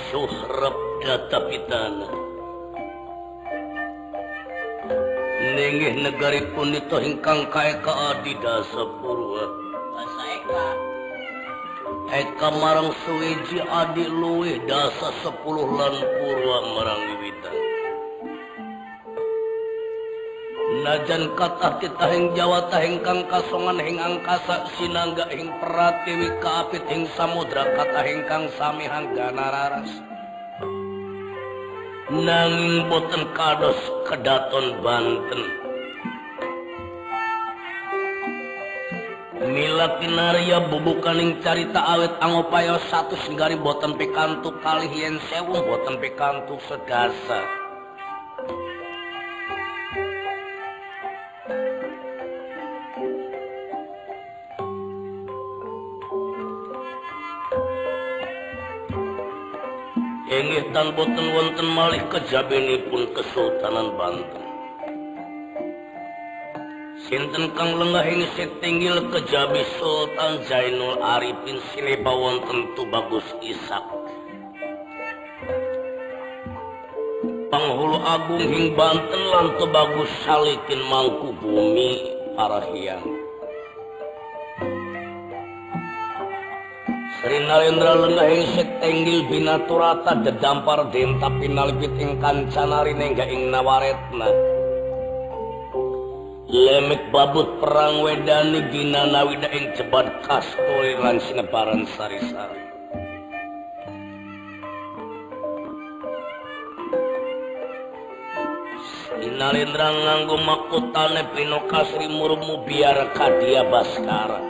Suhrep data pitana ninggih negaripun nito ingkang kaeka adidasa purwa Basa eka marang suwiji adi luwih dasa 10 lan purwa marang wiwitan najan kathah titahing Jawa tahing kang kasongan hing angkasa sinangga hing pratiwi kaapit hing samudra kathahing kang sami hanggana raras nanging boten kados kedaton Banten mila kinarya bubukaning carita awet angopaya satu singgari boten pikantuk kalih yen sewu boten pikantuk sedasa inggih tan boten wonten malih kejabinipun Kesultanan Banten. Sinten kang lenggahing setinggil kejabi Sultan Zainul Arifin sinepa wonten Tubagus Ishak. Panghulu Agung hing Banten lan Tubagus Salikin Mangkubumi Parahyang. Sri Nalendra lenggahing setenggil binaturata dedampar den tapi nalipit ing kancanari nengga ing nawaretna lemek babut perang wedani ginana wida ing cebat kasturi lan sineparan sari-sari Sri Nalendra nganggo makutane Pinoka Sri Murmu biara kadia Baskara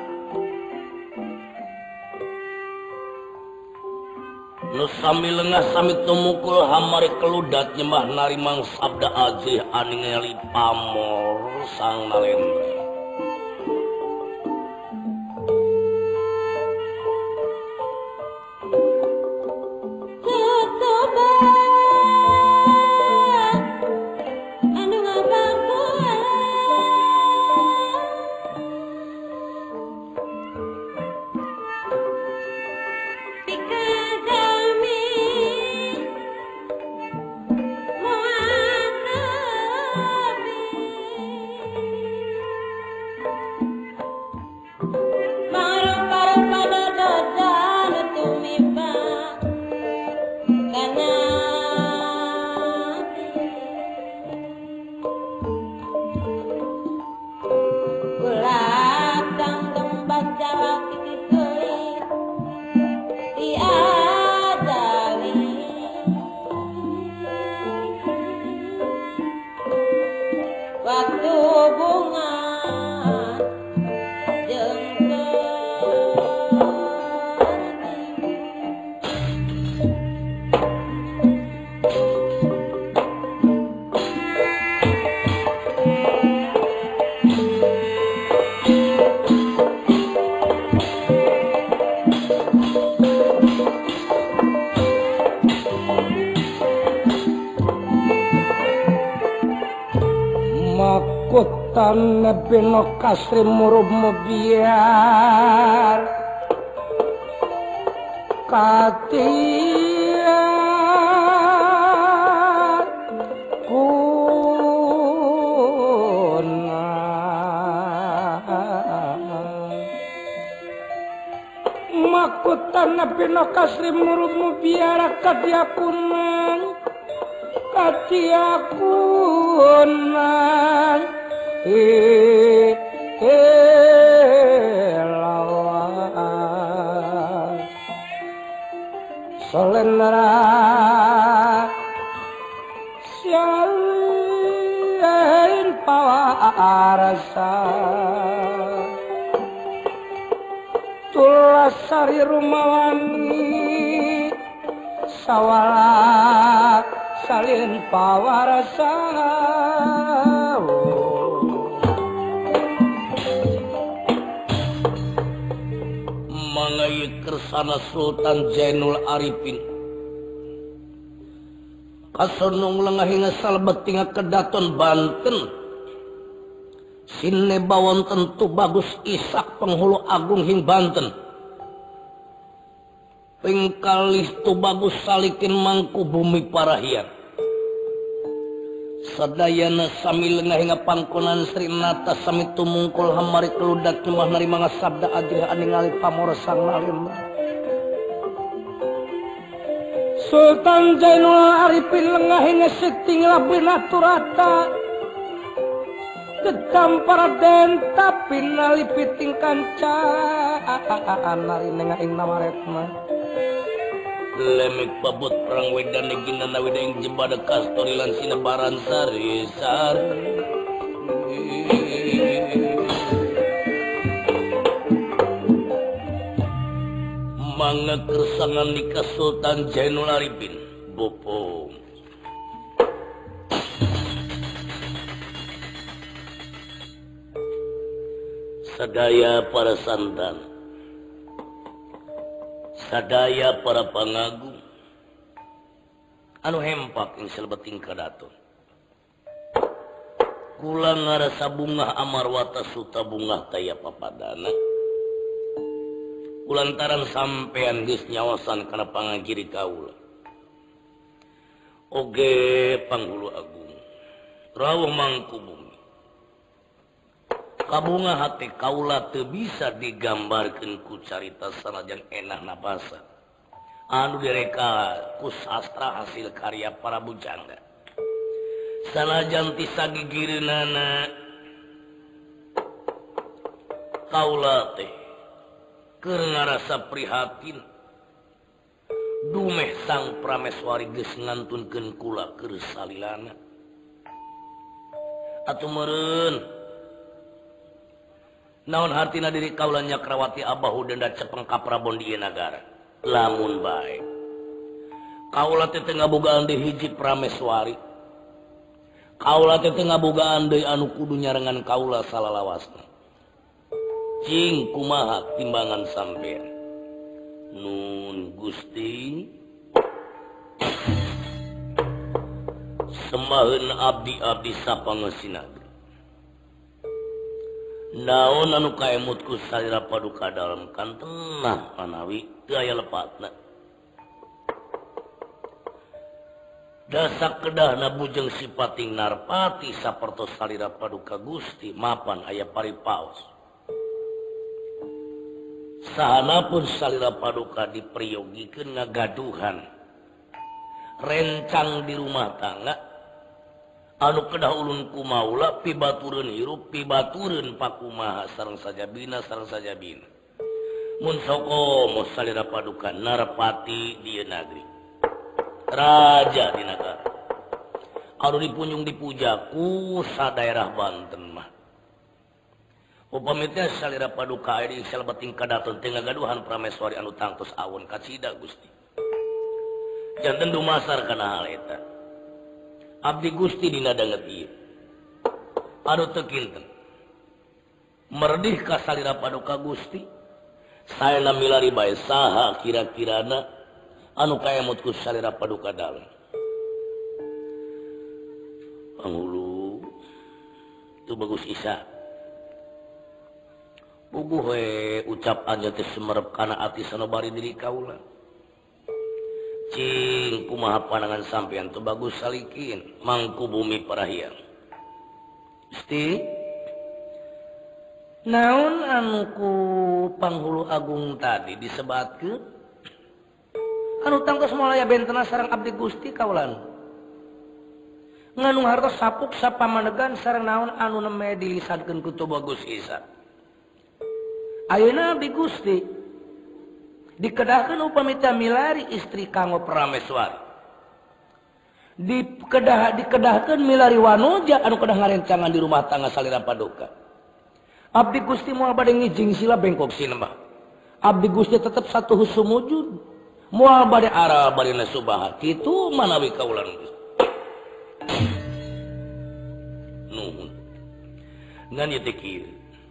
Nusami lengah sami tumukul hamari keludat nyembah narimang sabda ajih aningali pamor sang Nalendra. Pinoka Sri Murmu biar katia kuna makutana Pinoka Sri Murmu biar katia kuna lawan solendra siain pawarasa tulasari rumawani sawala salin pawarasa kersana Sultan Zainul Arifin kasonong lengahing salbetinga kedaton Banten sineba wonten Tubagus Ishak penghulu agung hing Banten pengkalih tu bagus salikin mangku bumi parahian sadayana sambil ngahinga pangkonan Sri Nata sami tumungkul hamari keludak cemah narima sabda adrih aningali pamor sang nalimna Sultan Jainul Arifin lengahinga siting labina turata Ketampar den tapi nalipiting kanca nari nengaing namaretna lemik pabut perang wedane ginana wedeng jembada kastori lan sinebaran sari mangga kersangan nikah Sultan Jainul Arifin bopong sadaya para santan sadaya para pangagung anu hempak ing salebeting kadaton kula ngarasa bungah amarwata suta bungah taya papadana kulantaran sampean geus nyawasan kana pangagiri kaula oge panghulu agung rawuh mangku bumi kabunga hati kaula teu bisa digambarkeun ku carita sanajan enah nabasa anu direka ku sastra hasil karya para bujangga sanajan ti sagigireunana kaula teh keur ngarasa prihatin dumeh sang prameswari geus ngantunkeun kula keur salilana atuh meureun naon hartina diri kaula Nyakrawati abahu denda cepeng ka Prabon di nagara lamun bae kaula teh teu ngabogaan deui hiji prameswari kaula teh teu ngabogaan deui anu kudu nyarengan kaula salalawasna cing kumaha timbangan sampean nun Gusti sembaheun abdi-abdi sapangeusina naon anu kaemutku salira paduka dalam kantenah manawi teu aya lepatna dasak kedahna bujeng sipating narpati sapertos salira paduka Gusti mapan aya paripaos sahanapun salira paduka dipriyogikeun ngagaduhan rencang di rumah tangga anu kedah ulun kumaula pibatureun hirup pibatureun pakumaha sareng sajabina mun soko salira paduka narpati di negeri raja di negara anu dipunjung dipuja ku sadaerah Banten mah upami teh salira paduka aya di salebeting kadaton teu ngagaduhan prameswari anu tangtos awon kacida Gusti janten dumasar kana hal eta abdi Gusti dina danget ieu anu teu kinten merdih ka salira paduka Gusti saena milari bae saha kira-kirana anu kaemut ku salira paduka dalem panghulu tu bagus Isa puguh we ucap aja teh sumerep kana ati sanobari diri kaula cing kumaha pandangan sampean tu bagus salikin mangku bumi parahiang Gusti naon anu ku panghulu agung tadi disebatkeun anu tangtos malaya bentena sareng abdi Gusti kaulan nganu hartos sapuk sapamanegan sareng naon anu neme dilisadkeun ku tu bagus Isa ayeuna abdi Gusti dikedahkeun upami teh milari istri kanggo prameswari dikedahkeun milari wanuja anu kedah ngarencangan di rumah tangga salira paduka abdi Gusti moal bade ngijing sila bengkok sinembah abdi Gusti tetep satu husumujud moal bade ara bade nasubaha kitu manawi kaulan nuhun ngan ieu teh kieu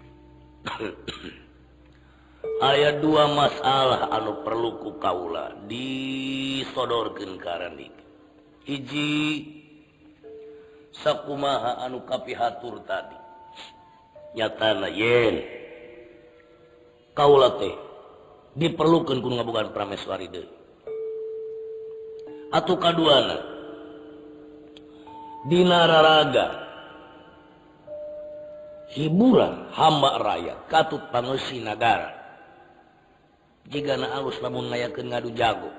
aya dua masalah anu perlu ku kaula disodorkeun ka randik hiji sakumaha anu kapihatur tadi nyatana yen kaula teh diperlukan kudu ngabogaan prameswari deui. Atuh kaduana dina raraga hiburan hamba rakyat katut pangeusi nagara jigana alus lamun ngayakeun ngadu jago.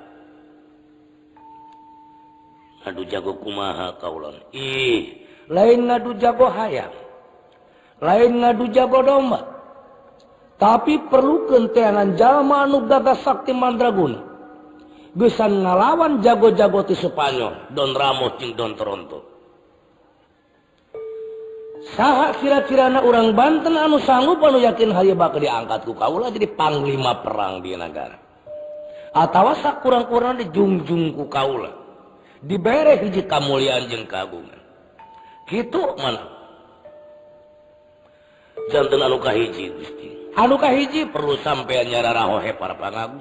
Ngadu jago kumaha kaulan? Lain ngadu jago hayam, lain ngadu jago domba, tapi perlukeun teangan jalma anu gagah sakti mandraguna gesan ngalawan jago-jago ti Spanyol Don Ramos jeung Don Toronto. Saha kira-kirana urang Banten anu sanggup anu yakin hayu bakal diangkat ku kaula jadi panglima perang di negara, atawa sakurang-kurang dijunjung ku kaula dibere hiji kamuliaan jeung kagungan kitu mana janten anu kahiji Gusti. Anu kahiji perlu sampean nyararahohe para pangagung.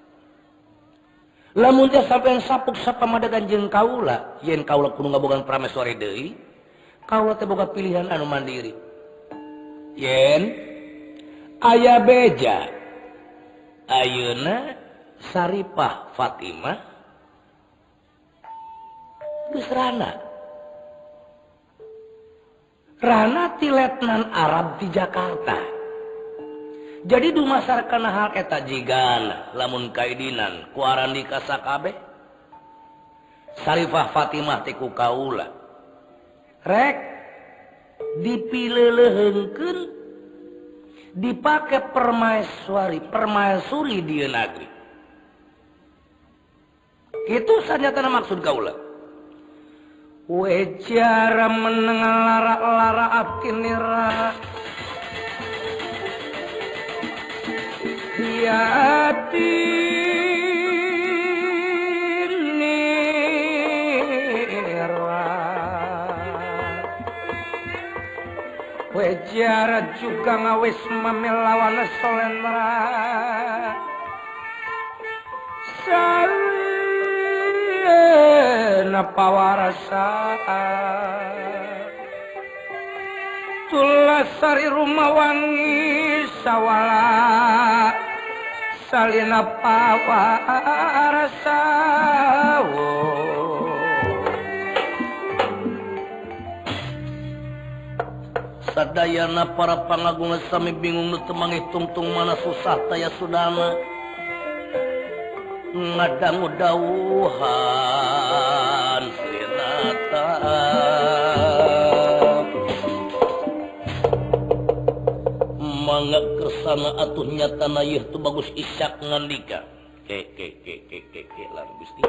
Lamun teh sampean sapuk sapamadagan jeung kaula, yen kaula kudu ngabogaan prameswari deui, kaula teh boga pilihan anu mandiri. Yen aya beja ayeuna Saripah Fatimah geus Rana ti letnan Arab di Jakarta. Jadi dumasarkan hal eta jigan lamun kaidinan ku Arandika sakabeh Saripah Fatimah ti ku kaula rek dipileuleheunkeun dipake permaisuri di negeri. Itu sanyatana maksud kaula. Wecara meneng lara-lara akinira yati nira wecara juga ngawis mamilawan solendra salina pawarasa tulasari rumah wangi sawala salina pawarasa sadayana para pangagung sami bingung nu teu manghitung-tung mana susah taya sudana ngadangu dawuhan sinata mangga kersana atuh nyatana ieu teu bagus Isyak ngandika ke lan Gusti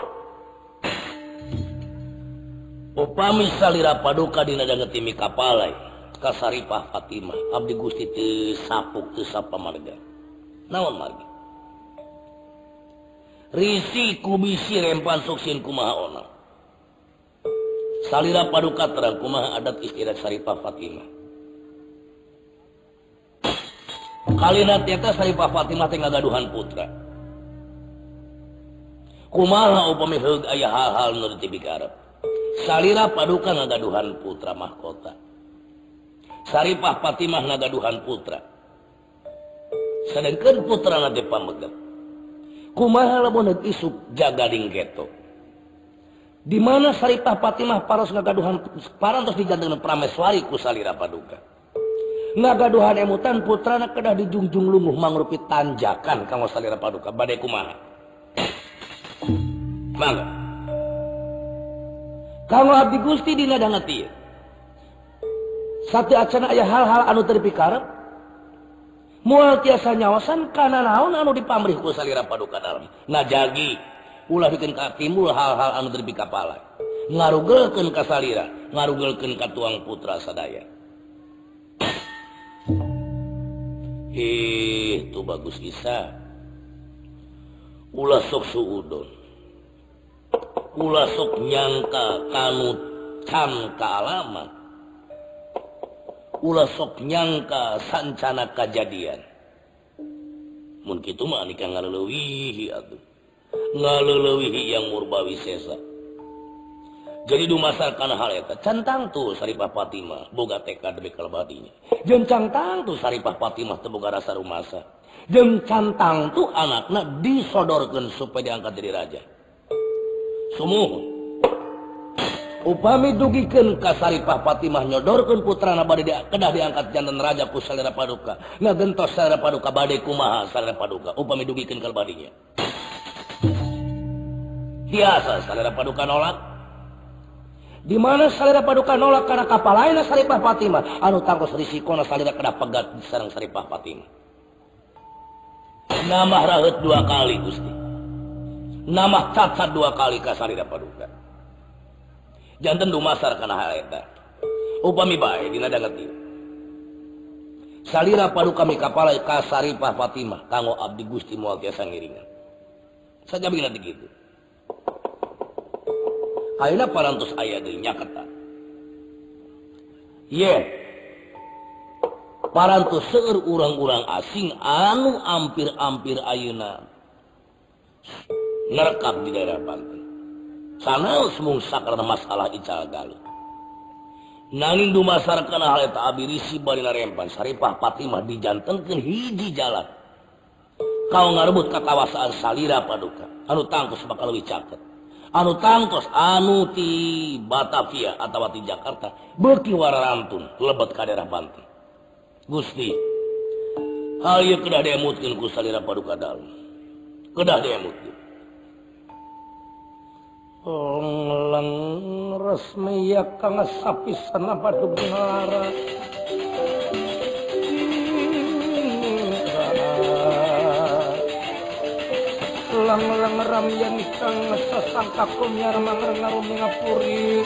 upami salira paduka dina dangetimi kapalai ka Saripah Fatimah abdi Gusti teu sapuk teu sapamarga naon margi risi kubisi rempan suksin kumaha ona salira paduka terang kumaha adat istiadat Saripah Fatimah kalina eta Saripah Fatimah teh ngagaduhan putra kumaha upami heug aya hal-hal nu dibikarep salira paduka ngagaduhan putra mahkota Saripah Fatimah ngagaduhan putra sedengkeun putrana teh pamegep kumaha lamun isuk jagading geto di mana Saripah Fatimah paros ngagaduhan parantos dijantengan prameswari ku salira paduka ngagaduhan emutan putrana kedah dijungjung lungguh mangrupi tanjakan kanggo salira paduka bade kumaha mangga kanggo abdi Gusti dina danget ieu satu acana aya hal-hal anu teu dipikarep moal tiasa nyawasan kana naon anu dipamrih ku salira paduka dalam ngajagi ulah bikin katimbul hal-hal anu teu dipikapala ngarugelkeun ka salira ngarugelkeun ka tuang putra sadaya itu bagus Isa ulah sok suudon ulah sok nyangka kanu can kaalaman ulah sok nyangka sancana kajadian mun kitu mah nika ngaleuweuhi atuh ngaleuweuhi yang murbawi sesa jadi dumasarkan hal eta cantang tuh Saripah Fatimah boga tekad demi kalebadinya jeung cantang tuh Saripah Fatimah teu boga rasa rumasa jeung cantang tuh anakna disodorkeun supaya diangkat jadi raja. Sumuhun upami dugikeun ka Saripah Fatimah nyodorkeun putrana bade kedah diangkat janten raja ku Salira Paduka. Ngagentos Salira Paduka bade kumaha Salira Paduka upami dugikeun ka badinya. Biasa Salira Paduka nolak. Di mana Salira Paduka nolak karena kapalaina Saripah Fatimah anu tangkos risikona Salira kedah pegat sareng Saripah Fatimah. Namah raheut 2 kali Gusti. Namah cacat 2 kali ka Salira Paduka. Janten dumasar kana hal eta. Upami bae dina danget ieu. Salira Paduka mikapala ka Saripah Fatimah kanggo abdi Gusti moal tiasa ngiringan. Sajabina dikitu. Ayeuna parantos aya deui nyaketa. Ye. Parantos seueur urang-urang asing anu ampir-ampir ayeuna nerekap di daerah Banten. Sanaos mung sakarna masalah ical galuh. Nanging dumasarkeun hal eta abi risi bari narempan Saripah Fatimah dijantenkeun hiji jalan. Kau ngarebut kakawasaan Salira Paduka anu tangkos bakal leuwih caket. Anu tangkos anu ti Batavia atawa ti Jakarta beuki wararantun lebet ka daerah Banten. Gusti, hal ieu kedah diemutkeun ku Salira Paduka dalu. Kedah diemutkeun. Lang resmi ya kang sapisana Padugara. Lang ramyan kang sasangka kumyar mangarung ngapuri.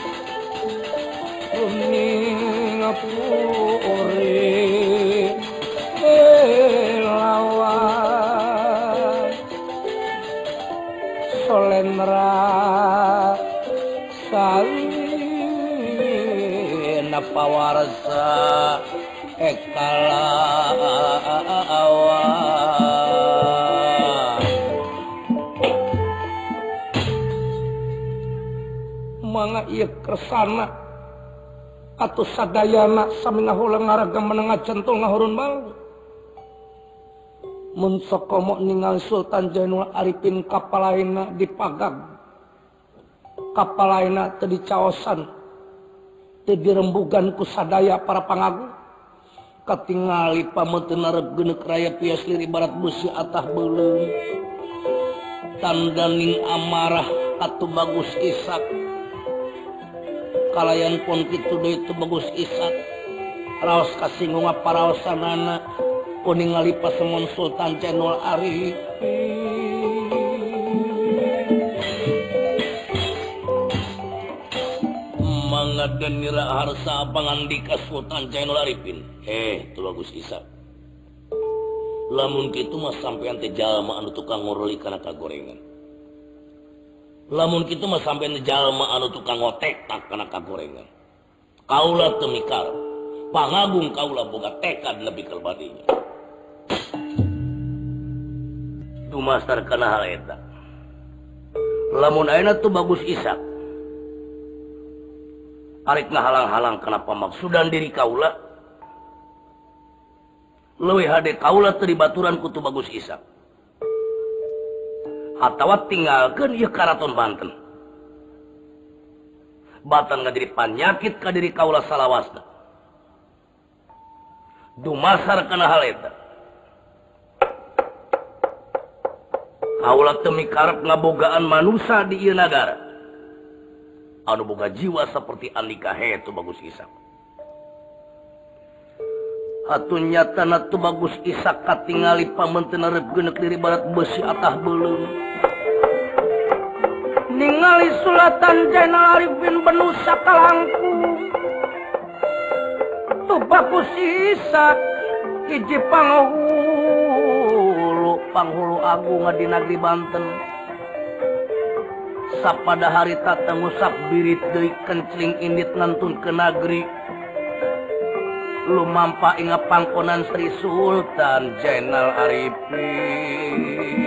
Ngapuri. Lawan Solendra Salina pawarsa ekala mangga ieu kersana atuh sadayana sami ngahulang ngaragam menengah centul ngahurun malu. Mun sokomo ningali Sultan Jainul Arifin kapalaina dipagag. Kapalaina teu dicaosan. Teu dirembugan ku sadaya para pangagung. Katingali pameuteuna regeuneuk raya pias lir ibarat besi atah beuleum. Tandaning amarah atuh Bagus Ishak. Kalayan pun kitu deui teu Bagus Ishak. Raos kasinggung paraosanana kuningali pasemon Sultan Jainul Arifin. Mangga denira harsa pangandika Sultan Jainul Arifin. Tu Bagus Ishak. Lamun kitu mah sampean teh jalma anu tukang ngoroli kana kagorengan. Lamun kitu mah sampean teh jalma anu tukang ngotektak kana kagorengan. Kaula teu mikar. Pangagung kaula boga tekad lebih kelbadinya. Dumasar kana hal eta. Lamun ayeuna tuh Bagus Ishak arek ngahalang-halang kana pamaksudan diri kaula. Leuwih hade kaula teu dibaturan ku tu Bagus Ishak. Atawa tinggalkeun ieu karaton Banten. Batan ngadiri panyakit ka diri kaula salawasna. Dumasar kana hal eta. Kaula teu mikarep ngabogaan manusia di ieu nagara anu boga jiwa seperti Andika Hetu Bagus Ishak. Atuh nyatana tu Bagus Ishak katingali pamenteuna regeuneuk diri barat besi atah beuleum. Ningali Sultan Jainul Arifin benu sakalangku. Tu Bagus Ishak hiji panghulu agung di negeri Banten. Sapada hari tata ngusap birit deui kencling indit nantun ke negeri. Lumampa inga pangkonan Sri Sultan Jainul Arifin.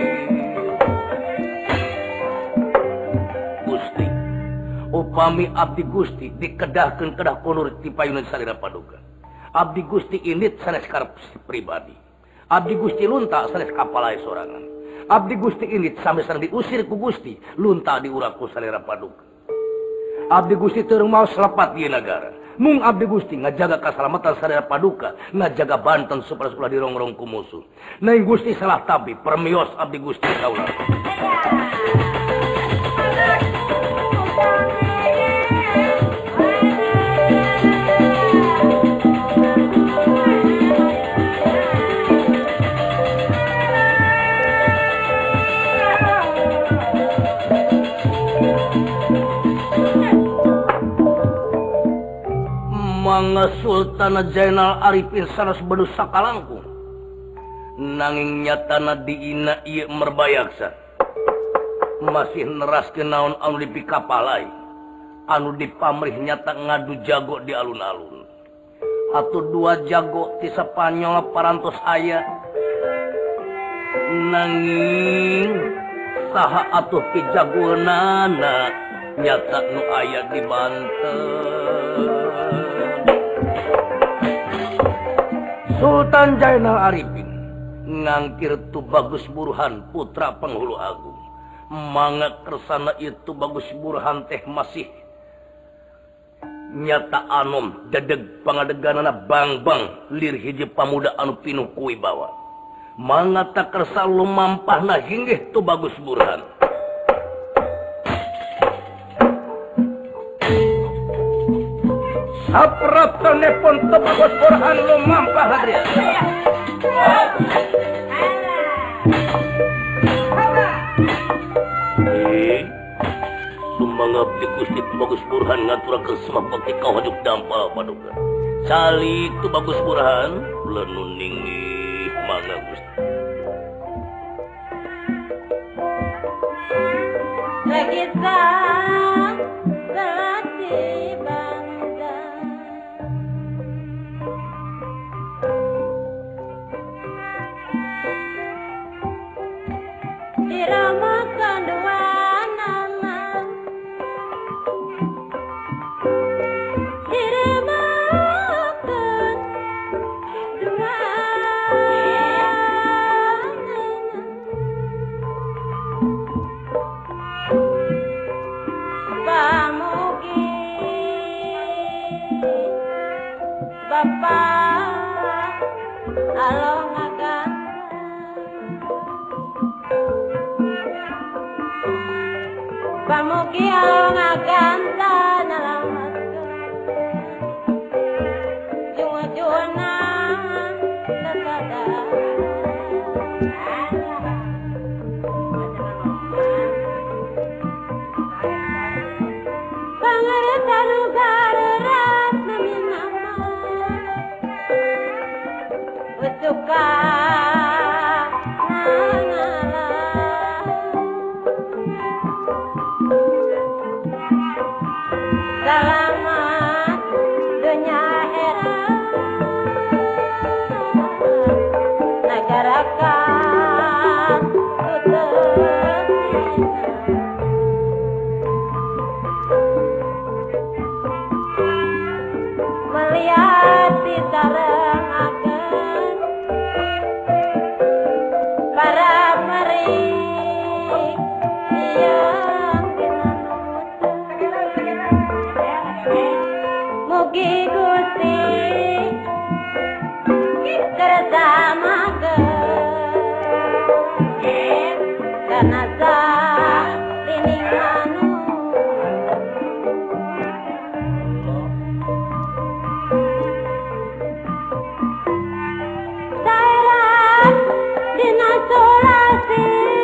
Gusti, upami abdi Gusti dikedahkeun kedah punur ti payunan Salira Paduka. Abdi Gusti indit sanes karep pribadi. Abdi Gusti lunta sanes kapalai sorangan. Abdi Gusti Indit sampai sareng diusir ku Gusti lunta diuraku salera paduka. Abdi Gusti teu mau selepat di negara. Mung Abdi Gusti ngajaga kasalamatan sadaya paduka, ngajaga Banten supaya sekolah dirongrong ku musuh. Nai Gusti salah tapi permios Abdi Gusti kaula. Mangga Sultan Zainal Arifin sanes bedu sakalangkung nanging nyatana diina ieu merbayaksa masih neraskeun naon anu dipikapalai anu dipamrih nyata ngadu jago di alun-alun atuh dua jago ti Spanyol parantos aya nanging saha atuh pijagoanana nyata nu aya di Banten. Sultan Zainal Arifin ngangkir tu Bagus Burhan putra penghulu agung. Mangga kersana itu Bagus Burhan teh masih nyata anom dedeg pangadeganana bang-bang lir hiji pamuda anu pinuh ku wibawa. Mangga tak kersa lumampahna hinggih tu Bagus Burhan. Sapraptanepun tu Bagus Burhan lumampah hadir. Sumangga Abdi Gusti Bagus Burhan ngaturakeun samapake kawajuk dampal paduka. Cali tu Bagus Burhan lenun ninggih mangga Gusti. Lagi sang selati diramakan dua nama diramakan dua pamugi Bapak alongakan pamugi alongakan tanalamatkan junga-juna tasada pangaratan ugarerat naminama wesuka selamat dunia akhirat nagarakan melihat ditarengaken para meri yang mugi Gusti kersamakeun karena satining anu saeran dina solasi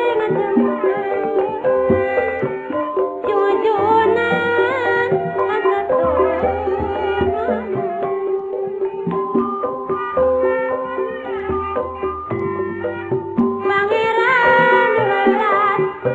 junjunan pangeran lelat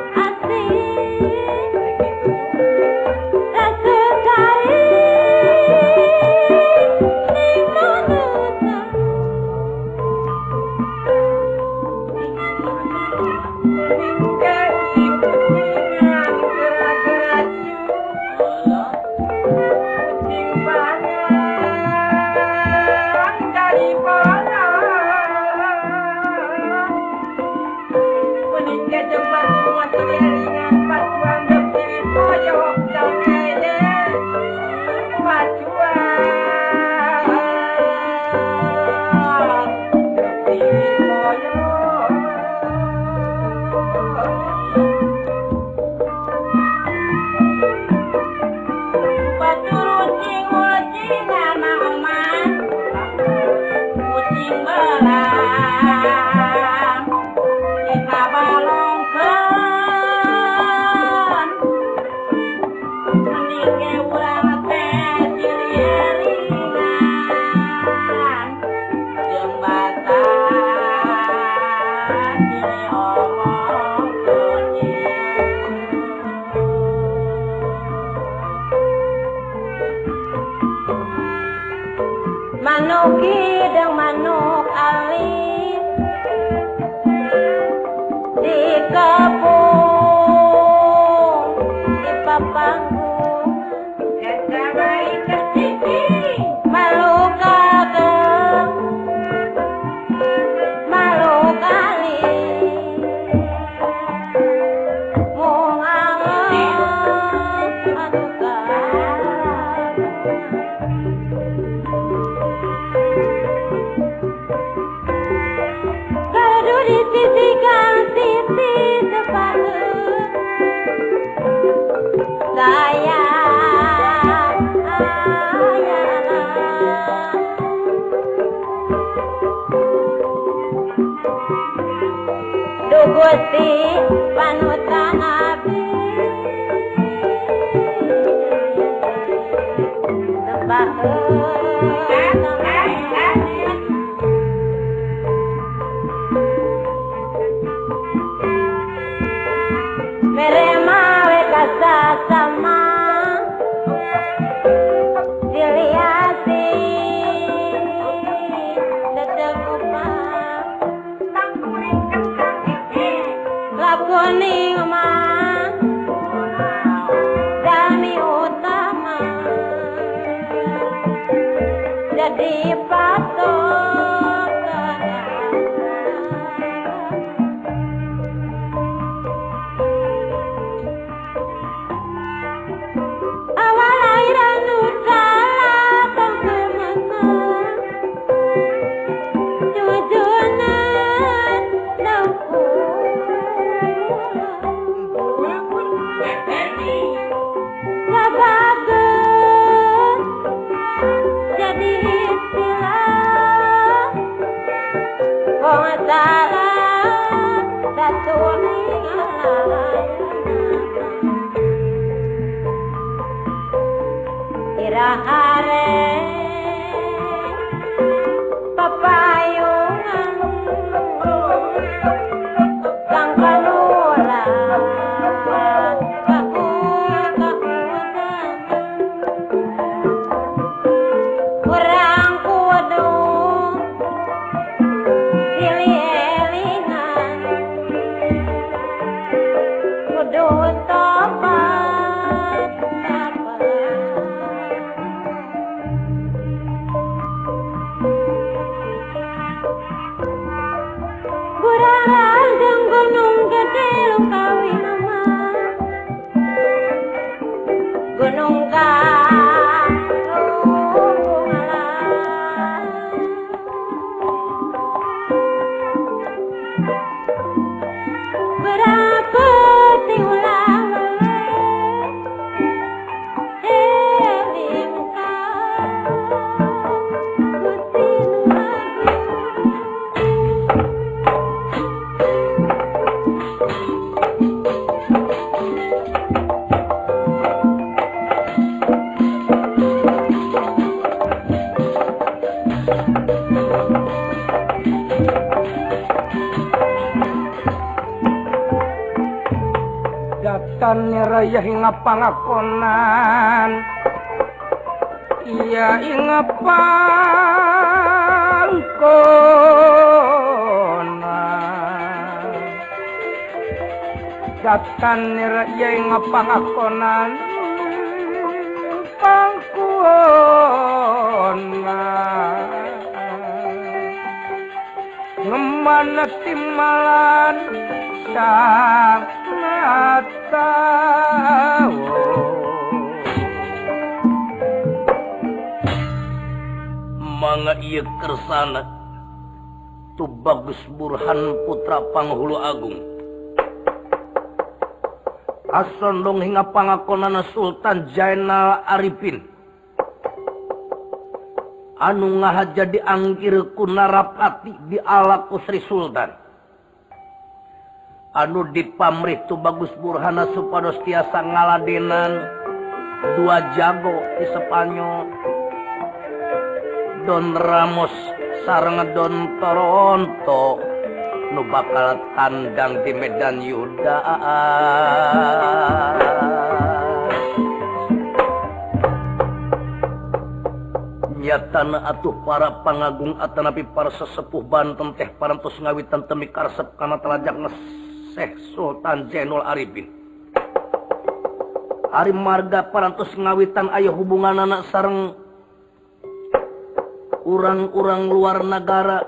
Augi deng manuk alis di kebun di papanggung malu kageng malu kali mung anget aduh kado di sisi kang sisi sepaheut saya Duh Gusti panutan abdi mere mawe kasasama diliasi dedegupang lakuning mah dami utama jadi patokan awal lairan nusala pangkemana jujunan dauku sabageun jadi istilah wong salah datuning irahare papayungan kang kalula kurang kudu pilih-elingan kudu tobat kurang aldeng gunung gede lukawi nama gunung berapa tiulang datan raya hingga pangakonan iya hingga pangkonan datan raya hingga pangakonan pangkonan ngemana timalan sang tahu mangga ieu kersana tu Bagus Burhan putra Panghulu Agung asondong hingga pangakonana Sultan Jainal Arifin anu ngahaja diangkir ku Narapati di alaku Sri Sultan anu dipamrih tu Bagus Burhana supados tiasa ngaladenan dua jago di Spanyol Don Ramos sareng Don Toronto nu bakal tandang di Medan Yuda nyatana atuh para pangagung atanapi para sesepuh Banten teh parantos ngawitan temi karsep kana telajak Syekh Sultan Zainul Arifin. Ari marga parantos ngawitan aya hubungan anak sareng urang-urang luar negara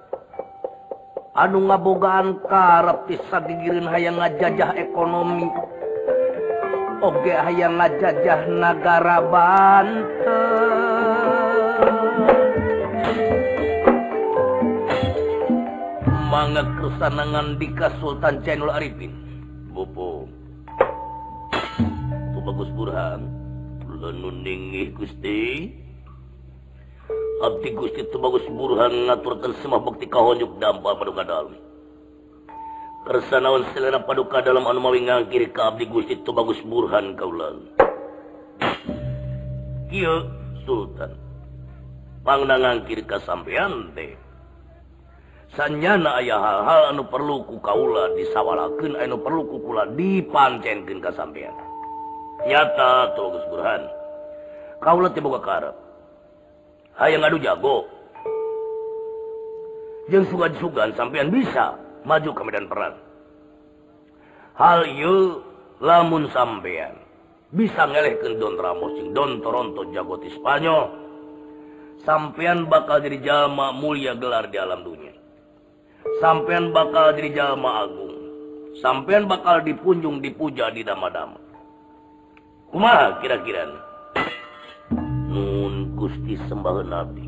anu ngabogaan karep ti sagigireun hayang ngajajah ekonomi oge hayang ngajajah nagara Banten. Mangga kesanangan dika Sultan Zainul Arifin. Bopo. Tu bagus Burhan. Ulun ninggih Gusti. Abdi Gusti tu bagus Burhan ngaturkeun semah bekti kahonjuk dampa paduka dalam. Kersanaon selera paduka dalam anu mawi ngangkiri ka Abdi Gusti tu bagus Burhan kaulan. Kieu Sultan. Pangna ngangkiri ka sampean teh. Sanyana aya hal-hal anu perlu ku kaula disawalakeun anu perlu ku kula dipancenkeun ka sampean. Nyata tu bagus Burhan. Kaula teh boga karep hayang ngadu jago. Jeung sugan-sugan sampean bisa maju ke medan perang. Hal ieu lamun sampean bisa ngelehkeun Don Ramos jeung Don Toronto jago ti Spanyol, sampean bakal jadi jalma mulia gelar di alam dunia. Sampean bakal jadi jalma agung. Sampean bakal dipunjung dipuja di dama-dama. Kumaha kira-kira? Nun Gusti sembaheun abdi.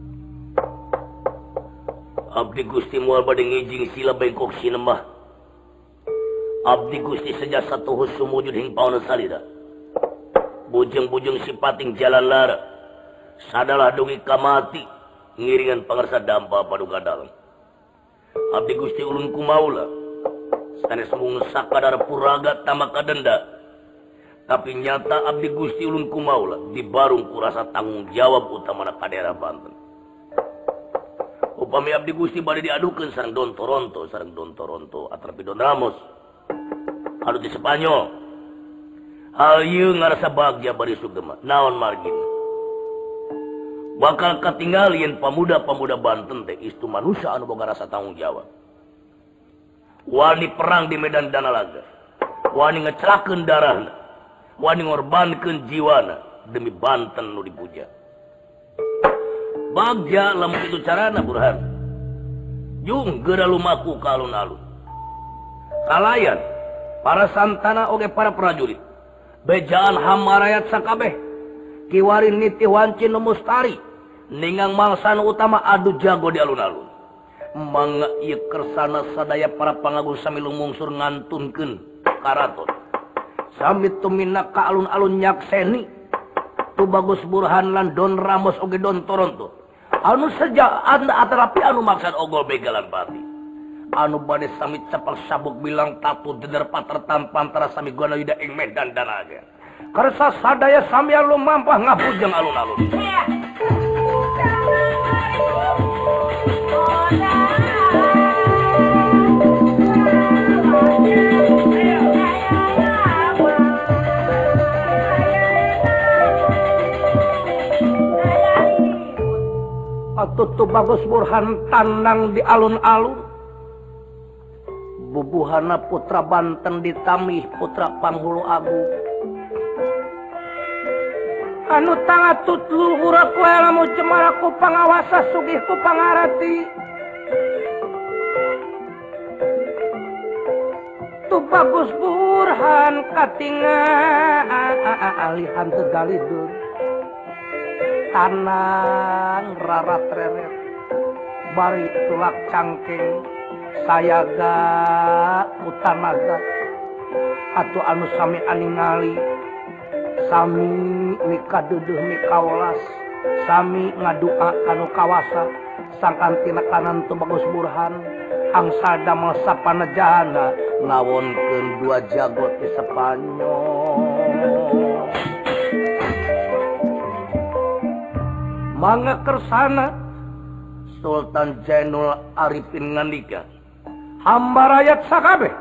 Abdi Gusti moal bade ngijing sila bengkok sinemah. Abdi Gusti sejasa tuh sumujud hing pauna salira. Bujeng-bujeng sipating jalan lara. Sadalah dungi kamati ngiringan pangarsa dampa paduka dalam. Abdi Gusti ulun kumaula. Sanes mung sakadar puraga tamaka denda. Tapi nyata Abdi Gusti ulun kumaula dibarung kurasa tanggung jawab utamana ka daerah Banten. Upami Abdi Gusti bade diadukeun sareng Don Toronto atrapi Don Ramos anu di Spanyol. Hal ieu ngarasa bagja bari sugema. Naon margin? Bakal katinggalieun pamuda-pamuda Banten teh istu manusia anu boga rasa tanggung jawab. Wani perang di medan Danalaga. Wani ngecelakeun darahna. Wani ngorbankeun jiwana demi Banten nu dipuja. Bagja lamun kitu carana Burhan. Jung geura lumaku ka alun-alun. Kalayan para santana oge para prajurit. Bejaan hamarayat sakabeh. Kiwarin niti wancin nu mustari. Ningang mangsa nu utama adu jago di alun-alun. Mangga ieu kersana sadaya para pangagung sami lumungsur ngantunkeun karaton. Sami tumina ka alun-alun nyakseni tu bagus Burhan lan Don Ramos oge Don Toronto. Anu saja atarapi anu maksud ogol begalan pati. Anu bade sami capal sabuk bilang tatu deder patertan pantara sami gona yuda ing medan Danaga. Karsa sadaya sami anu mampah ngapujeng alun-alun. Atutu bagus Burhan tandang di alun-alun. Bubuhana putra Banten ditamih putra Panghulu Agung. Anu tangatut luhur aku lamu cemaraku pangawasa sugihku pangarati. Tu bagus Burhan katinggalihan tegalidur. Tanang rarat reret bari tulak cangking sayaga utanaga atuh anu sami aningali sami mikaduduh mikawelas sami ngadua kanu kawasa sangkan tina kanan tu bagus Burhan angsa damel sapanejana ngawonkeun dua jago ti Spanyol. Mangga kersana Sultan Zainul Arifin ngandika hamba rakyat sakabeh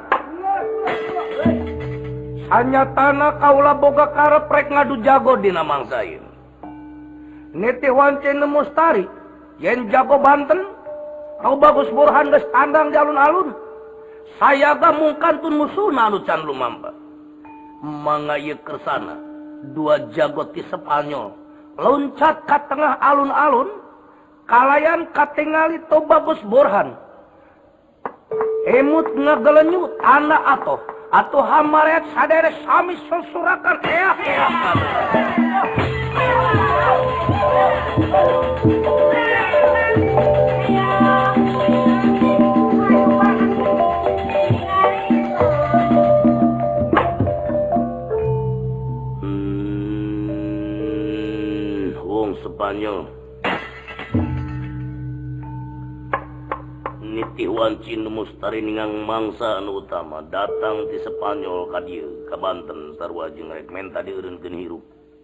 hanya tanah kaula boga karep rek ngadu jago dina mangsa ieu. Niti wancen Mustari yen jago Banten kau bagus Burhan geus tandang di alun-alun saya ga mungkantun musuhna anu can lumampa mangga ieu kersana dua jago ti Spanyol loncat ka tengah alun-alun kalayan katingali to bagus Burhan emut ngagelenyut anak atau hamaret sadere sami susurakan eak-eakan wong Spanyol niti wancin Mustari ningang mangsa anu utama datang di Spanyol ka dieu ka Banten sarua jeung rek menta dieureunkeun hirup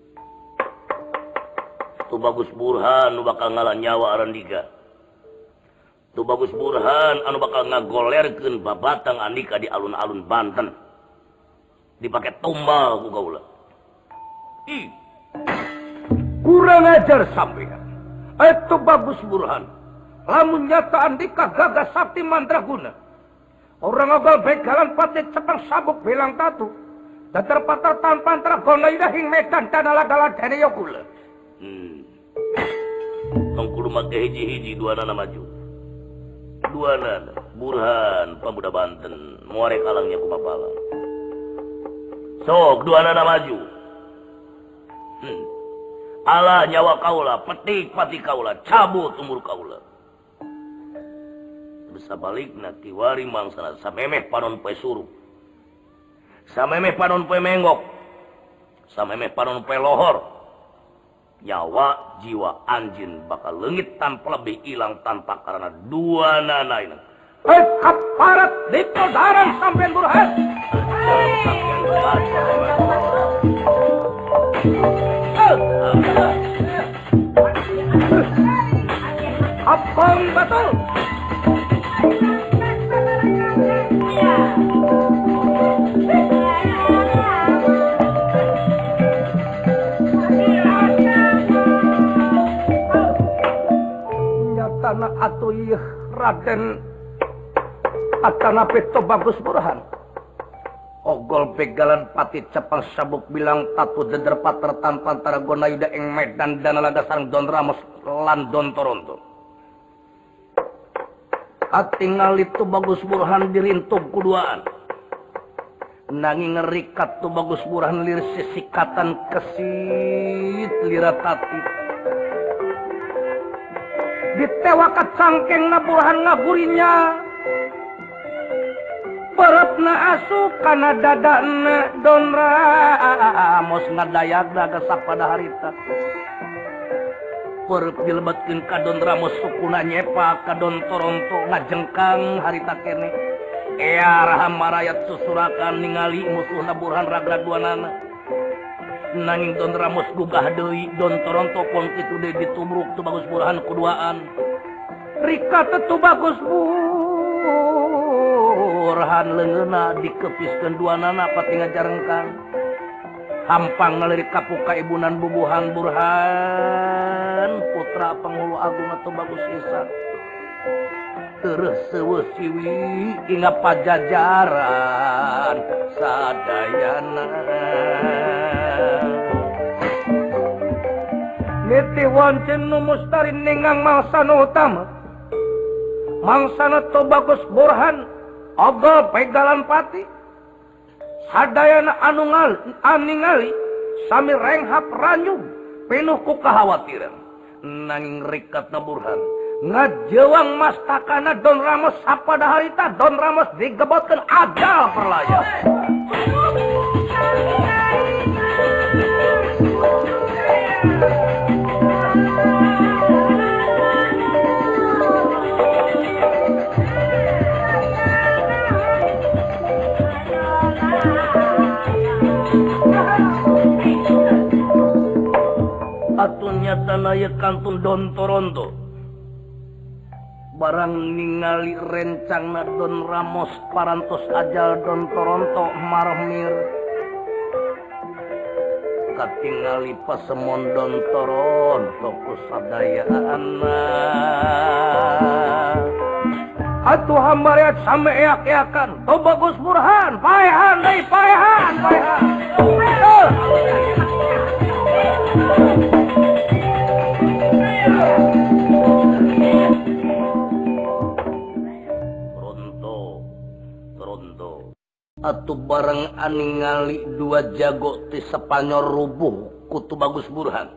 tu bagus Burhan anu bakal ngalah nyawa Arandika tu bagus Burhan anu bakal ngagolerkeun babatang Andika di alun-alun Banten dipake tumbal ku kaula kurang ajar sampean itu bagus Burhan lamun nyata Andika gagah sakti mandraguna orang ogal begalan pati cepang sabuk bilang tatu datar patah tanpa antragona idahing medan dan ala-gala dene yokula Tong kudu make hiji-hiji duana maju duana Burhan pemuda Banten muare kalangnya kumapala sok duana maju ala nyawa kaula petik pati kaula cabut umur kaula sabalikna tiwari mangsana samemeh panon poe suruh samemeh panon poe menggok samemeh panon poe lohor nyawa jiwa anjin bakal leungit tanpa lebih hilang tanpa karena dua nanaina kaparat ditodaran sampean Burhan abang betul nyatana atuh ieu Raden atana peto bagus Burhan ogol begalan pati cepang sabuk bilang tatu deder pater tanpa antara gona yuda ing medan dan laga sareng Don Ramos lan Don Toronto katingal itu bagus Burhan dirintub kuduaan nanging ngerikat tu bagus Burhan lir sisikatan kesit liratati ditewakat sangkeng na Burhan ngagurinya perutna asup kana dadana Don Ramos ngadayak daga sapada harita perut dilebetkeun ka Don Ramos sukuna nyepa ka Don Toronto ngajengkang harita kene earah marayat susurakan ningali musuhna Burhan ragrag duanana nanging Don Ramos gugah deui Don Toronto pun kitu deui ditubruk tu bagus Burhan kuduaan rika tetu bagus Burhan leungeuna dikepiskeun duanana pati ngajarengkang hampang ngalirik kapuka ibunan bubuhan Burhan putra penghulu agung atau bagus Isan terus sewesiwi ingat pajajaran sadayana niti wancen nu Mustari ningang mangsana utama mangsana to bagus Burhan ogol pegalan pati sadayana anu ningali sami renghap ranjung penuh ku kahawatiran nanging rikatna Burhan ngajewang mastakana Don Ramos sapada harita Don Ramos digebotkeun ajal perlaya atunya tanaya kantun Don Toronto barang ningali rencangna Don Ramos parantos ajal Don Toronto marmir katingali pasemondon Toronto kusadayana atuh hambariat same eak-eakan to Bagus Burhan paehan deui paehan Toronto atuh bareng aningali dua jago ti Spanyol rubuh kutu Bagus Burhan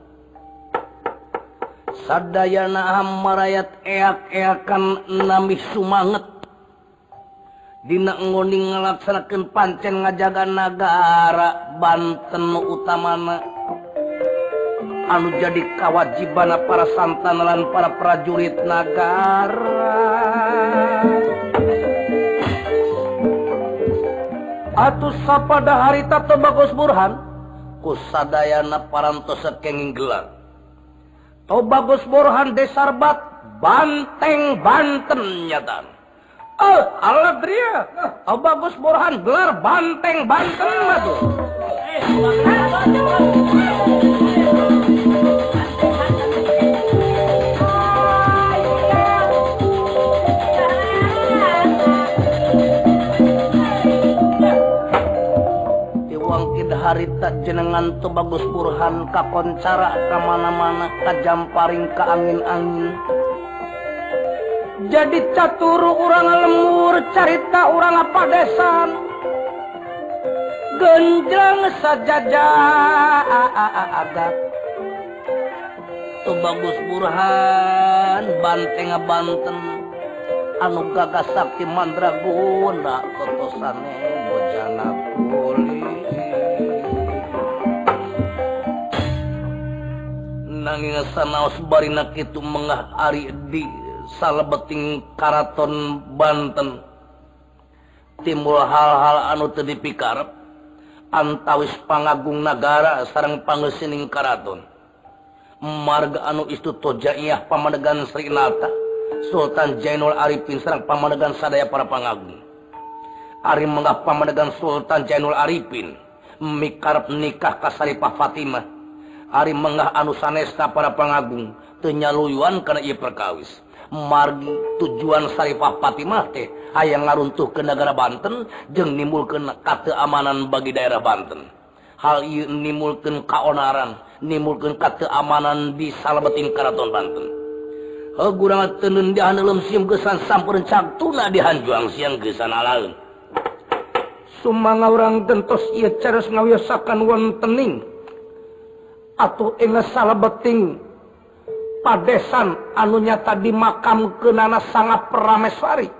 sadayana hamarayat eak-eakan nami sumanget dina ngoning ngalaksanakeun pancen ngajaga nagara Banten utamana anu jadi kawajibana para santan lan para prajurit nagara atuh sapada harita teu Bagus Burhan kusadayana parantos kenging gelar to Bagus Burhan Desarbat Banteng Banten nyatan aladria Bagus Burhan gelar Banteng Banten atuh harita jenengan tu Bagus Burhan kakoncara kamana-mana kajamparing ka angin-angin jadi caturu urang lemur carita urang padesan genjang sajaja agak tu Bagus Burhan Banteng Banten anu gagah sakti mandraguna kotosane bojana kuli nanging sanaos barina kitu mengah ari di salebeting karaton Banten timbul hal-hal anu teu dipikarep antawis pangagung nagara sareng panggeusining karaton marga anu istu tojaiyah pamadegan Sri Nata Sultan Jainul Arifin sareng pamadegan sadaya para pangagung ari mengah pamadegan Sultan Jainul Arifin mikarep nikah ka Saripah Fatimah ari menggah anu sanesta para pangagung teu nyaluyuan kana ieu perkawis margi tujuan Saripah Fatimah teh hayang ngaruntuhkeun nagara Banten jeung nimbulkeun kateuamanan bagi daerah Banten hal ieu nimbulkeun kaonaran nimbulkeun kateuamanan di salebeting karaton Banten hegurang teu neundihan leum sieum geusan sampeureun cagtuna dihanjuang siang geusan alaeun sumanga urang gentos ieu cares ngawiyosakan wontening atuh inget salebeting padesan anu nyata dimakamkeunana Sangga Prameswari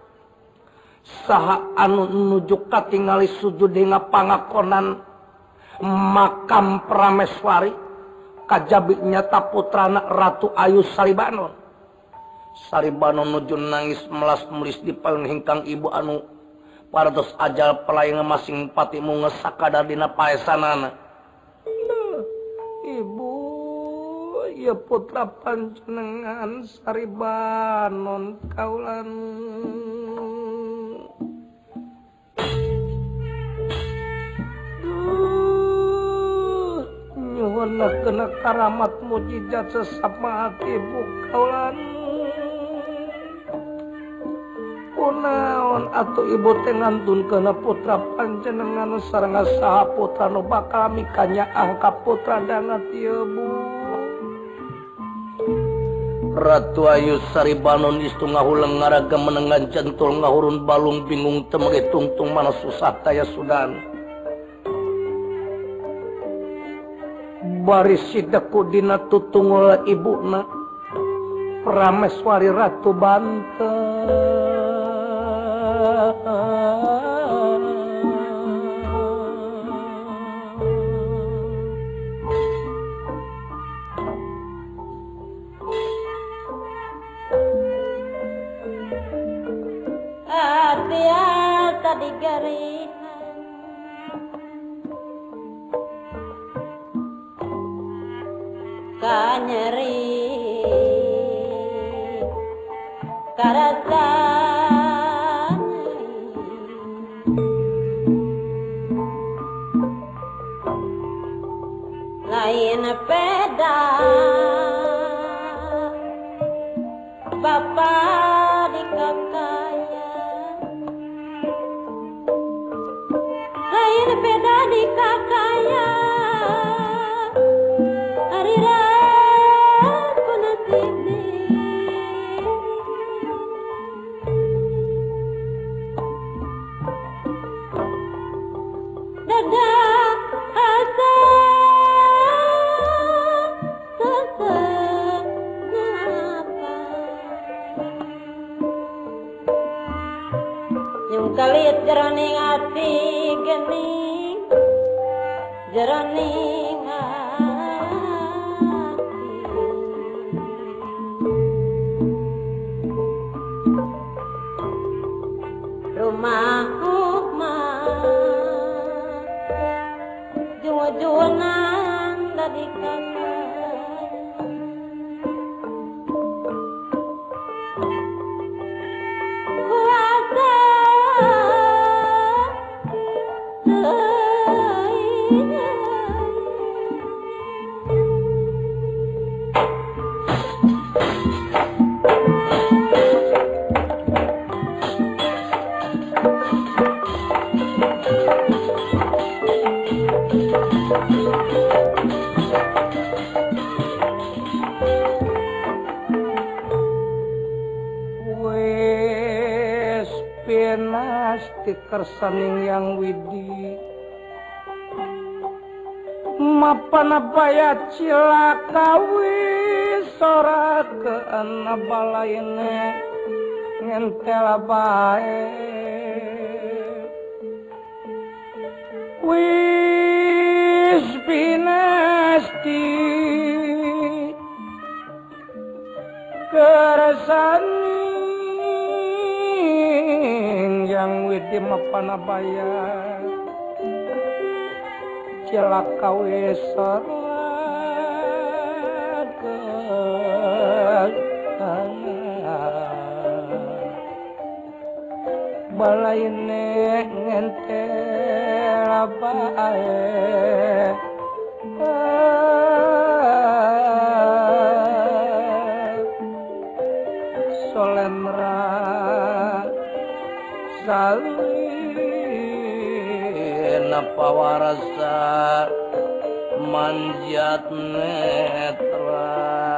saha anu nuju katingali sujud hingga pangakonan makam Prameswari kajabi nyata putrana Ratu Ayu Saribanon nuju nangis melas melis di paling hingkang ibu anu parados ajal pelayang masing patimu ngesakadar dina paesanana ibu ya putra panjenengan Saribanon kaulan nyuhun kena karamat mujizat sesama hati ibu kaulan kunaon atuh ibu teh ngantunkeun putra panjenengan sareng saha putra nu bakal mikanyaah ka putra dangat ieu Bu Ratu Ayu Saribanon istu ngahuleng ngaraga menengan jentul ngahurun balung bingung temege tungtung mana susah taya sudan baris sideku dina tutungul ibuna Prameswari Ratu Banten tadi garing kanyeri karatan lain peda Bapak di kakaya lain peda di kakaya hari raku nasibni dada asa sesek ngapa yung kalit jroning ati gening jroning rumah jualan dari kakak kuasa wes penas ti kersaning yang widi mapana baya cilaka wis ora keana balaine ngentela bae wis penas ti kersaning yang widi mapana baya cilaka wis balaine ngentela bae solemra salina pawarasa manjat netra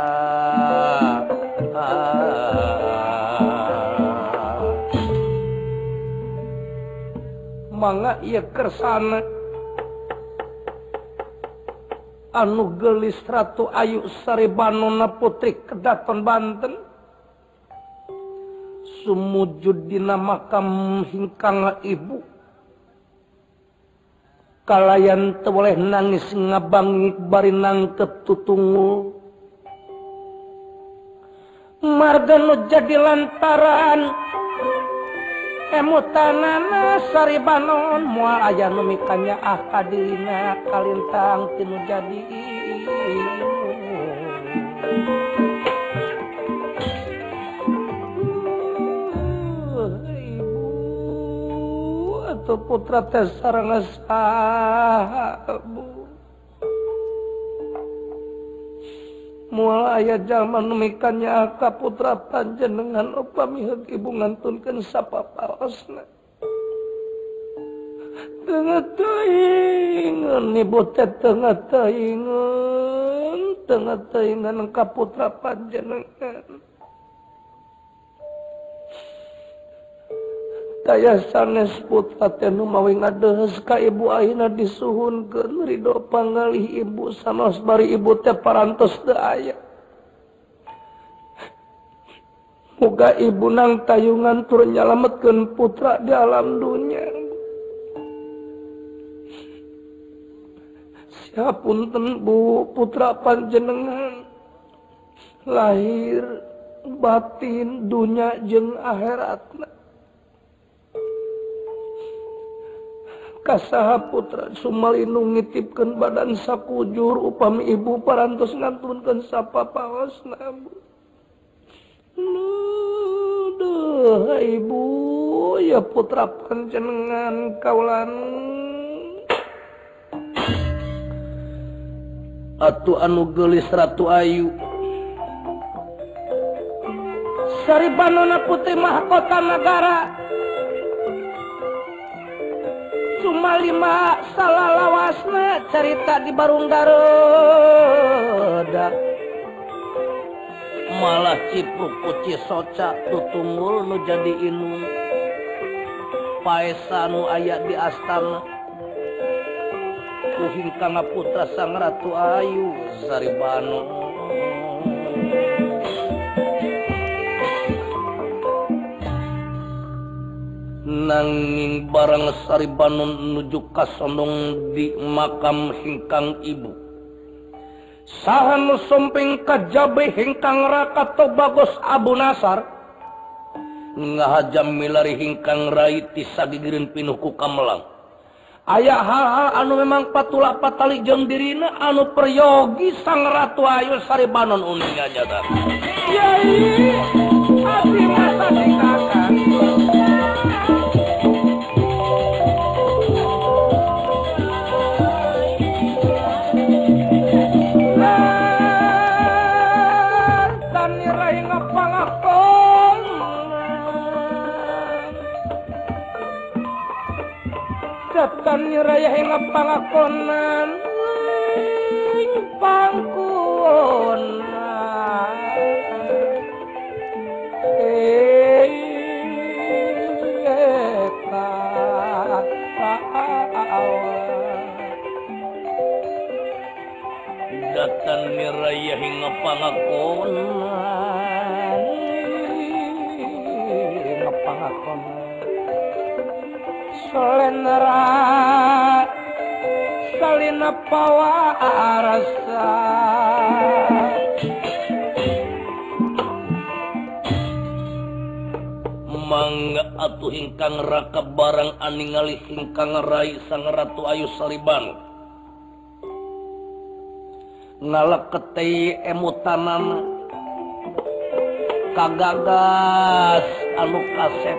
mangga ieu kersana anu gelis Ratu Ayu Saribanuna Putri Kedaton Banten sumujud dina makam hingkang ibu kalayan teu boleh nangis ngabangi bari nangkep tutungul marga nu jadi lantaran emutanana Saribanon moal aya nu mikanya kadina kalintang tinu jadi atau putra teh sareng sabu moal aya jalma nu mikanya ka putra panjenengan upami heuk ibu ngantunkeun sapapaosna teu ngataingeun ibu teh teu ngataingeun ka putra panjenengan daya sanes putra teh nu mawi ngadehes ka ibu ayeuna disuhunkeun ridho pangalih ibu sanos bari ibu teh parantos teu aya muga ibu nang tayungan tur nyalametkeun putra di alam dunya siapunten Bu putra panjenengan lahir batin dunya jeung akhiratna kasaha putra sumalinu ngitipkeun badan sakujur upami ibu parantos ngantunkeun sapapaosna duh ibu ya putra panjenengan kaulan atuh anu geulis Ratu Ayu Saribanona putri mahkota negara cuma 5 salah lawasna cerita di Barung Daroda malah cipruk kuci soca tutunggul nu jadi inung paesa nu aya di astana hingkang putra sang Ratu Ayu Saribano nanging barang Saribano nuju ka sondong di makam hingkang ibu saha nu somping kajabe hingkang Raka Tobagos Abu Nasar ngahajam milari hingkang rai ti sagigireun pinuh ku kamelang aya hal-hal anu memang patula patali jeung dirina anu peryogi sang Ratu Ayu Saribanon uning nyata yai abdi masa dikakang Datan raya hingga pangakonan pangkuonan Datan raya hingga pangakonan hingga pangakonan Solendra salina pawarasa mangga atuh hingkang Raka barang aningali hingkang rai sang Ratu Ayu Saribano ngaleketei emutanana kagagas anu kasep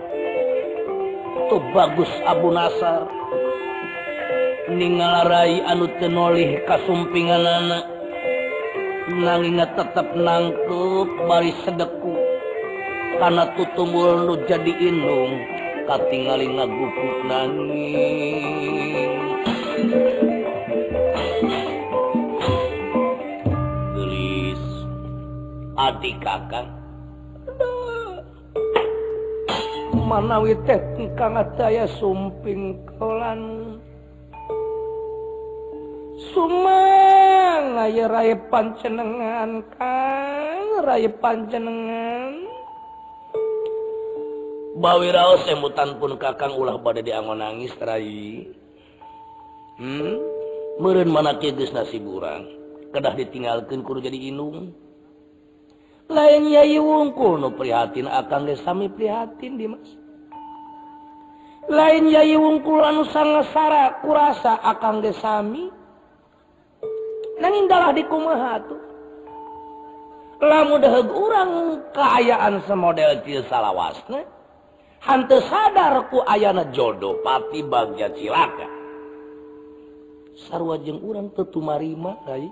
Bagus Abu Nasar ningalarai anu tenolih kasumpinganana nanging tetep nangkep bari sedeku kana tutunggul nu jadi indung katingali ngagupuk nanging gelis adik kakang manawi teh kang daya sumping kolan sumang aya raya panjenengan kang raya panjenengan bawi raos emutan pun kakang ulah bade diangon nangis rai meureun manake geus nasib urang kedah ditinggalkeun kudu jadi inung lain Yai Wungkul nu prihatin akang ge sami prihatin Dimas lain Yai Wungkul anu sangasara kurasa akang ge sami nanging dalah dikumaha tuh lamun deheug urang kaayaan semodel kieu salawasna hanteu sadar ku ayana jodoh pati bagja cilaka sarua jeung urang teu tumarima rai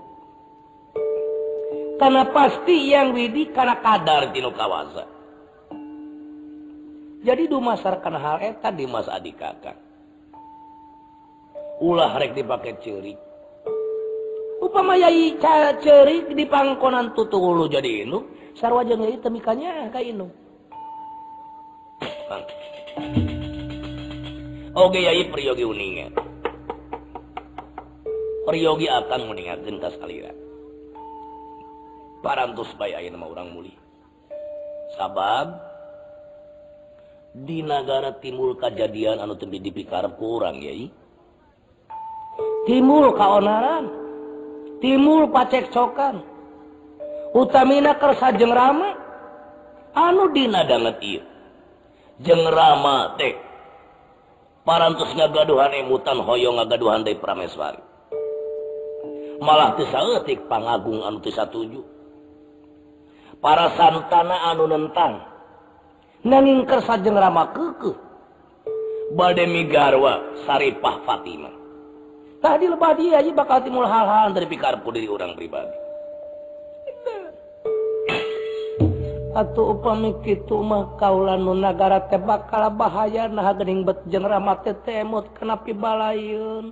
karena pasti yang widi karena kadar tinu kawasa jadi dumasar kana hal eta di mas adik kakak ulah rek dipake ceurik upama yai ceurik di pangkonan tutulu jadi indung sarua jeung ieu teu mikanya ka indung oge yai priyogi uninga priyogi akan meningakeun ka salira parantos bae aya nama urang muli sabab di negara timbul kejadian anu teu dipikarep ku urang yai timbul kaonaran timbul pacekcokan utamina kersa jeung Rama anu dina danget ieu jeung Rama teh parantos ngagaduhan emutan hoyong ngagaduhan deui Prameswari malah teu saeutik pangagung anu teu satuju para santana anu nentang nanging kersa jeung Rama keukeuh bade migarwa Saripah Fatimah tadi lebah dia aja bakal timbul hal-hal dari pikarpu diri orang pribadi. Atuh upami kitu mah kaulan nu nagara teh bakal bahaya nah geuning bet jeung rama teh emut kana pibalayeun.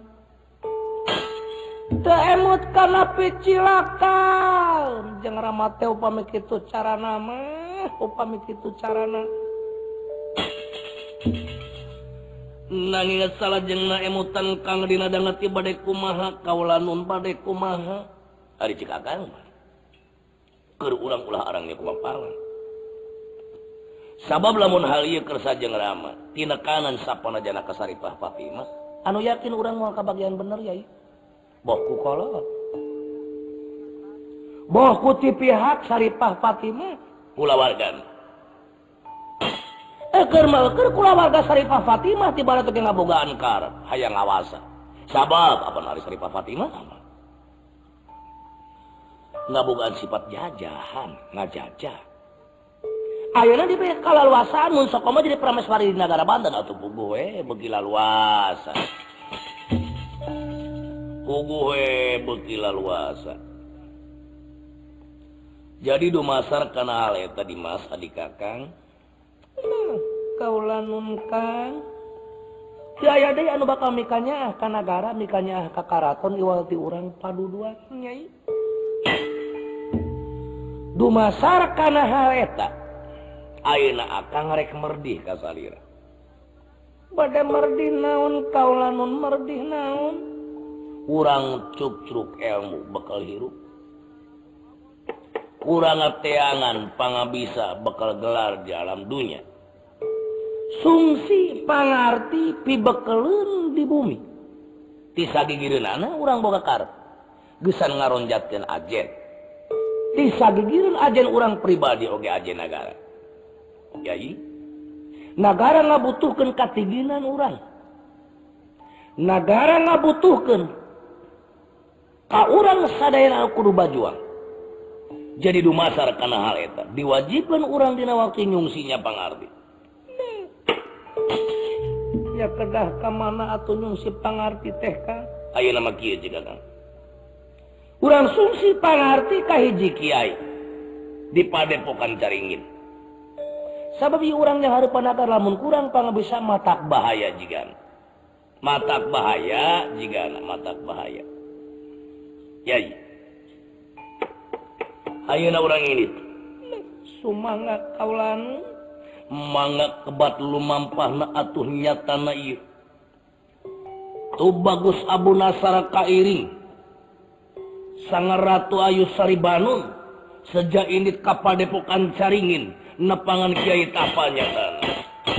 Teu emut kana picilakan jeung rama teh upami kitu carana mah upami kitu carana. Nanging salah jeung na emutan kang dina danget bade kumaha kaulan nun bade kumaha ari cik akang mah. Keur urang ulah arangnya kumapalan. Sabab lamun hal ieu keur sajeng rama tina kanan sapanajana ka Saripah Fatimah anu yakin urang moal kabagian bener yai boh ku kolot boh ku ti pihak Saripah Fatimah kulawargan keur kulawarga Saripah Fatimah tibara teu ngabogaan karep hayang ngawasa sabab apa nari Saripah Fatimah ngabogaan sifat jajahan ngajajah. Ayeuna di kalaluasaan mun sok mah jadi prameswari di negara Banten atuh puguh we beuki laluasa. Puguh we beuki laluasa. Jadi dumasar kana hal eta Dimas adik Kakang. Kaula nun Kang. Teu aya deui anu bakal mikanya ka nagara mikanya ka karaton iwal ti urang paduduan Nyai. Dumasar kana hal eta ayeuna akang rek merdih ka salira. Bade merdih naon kaula nun merdih naon? Urang cuk-cuk ilmu bakal hirup. Urang teangan pangabisa bakal gelar di alam dunia. Sungsi pangarti pibekeleun di bumi. Ti sagigireunana urang boga karep. Geusan ngaronjatkeun ajen. Ti sagigireun ajen urang pribadi oge ajen nagara. Yai, nagara ngabutuhkeun katiginan urang. Nagara ngabutuhkeun ka urang sadayana kudu bajuang. Jadi dumasar kana hal eta diwajibkeun urang dina waktu nyungsinya pangarti. Ya kedah ka mana atuh nyungsi pangarti teh Kang? Ayeuna mah kieu jiga Kang. Urang sungsi pangarti ka hiji kiai di Padepokan Caringin. Sabab ieu urang yang hareupan agar lamun kurang pangabisa matak bahaya jigan. Matak bahaya jigana matak bahaya. Yai. Ayeuna urang ini sumangga kaulan mangga kebat lumampahna atuh nyatana ieu. Tu bagus Abu Nasar Kairing. Sang Ratu Ayu Saribanun sejak ini ka Padepokan Caringin nepangan Kiai tapanya tanah.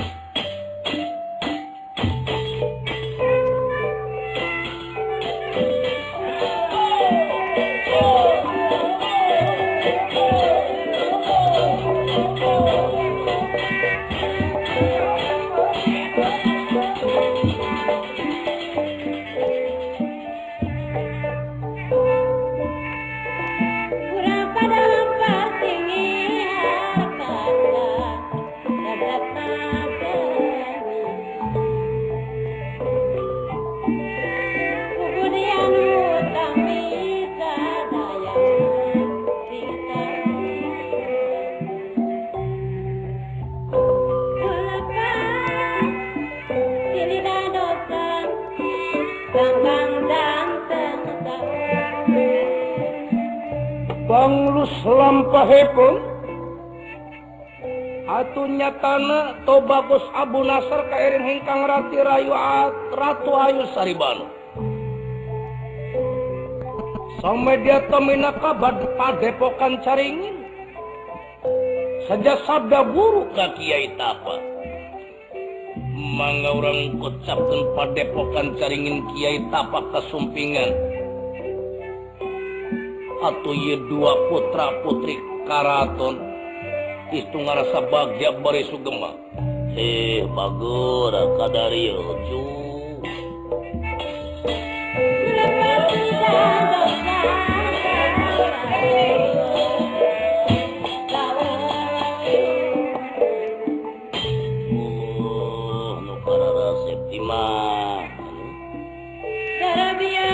Panglus lampahipun atuh nyatana to bagus Abu Nasar Kairing hingkang Ratu Ayu Saribanu. Samedia temina ka Padepokan Caringin. Saja sabda buruk ka Kiai Tapa. Mangga urang ngucapkeun Padepokan Caringin Kiai Tapa kasumpingan. Atuh ieu dua putra putri karaton itu ngarasa bagja bari sugema. Bagora kadarieu cu. Nu karara septima. Sarabia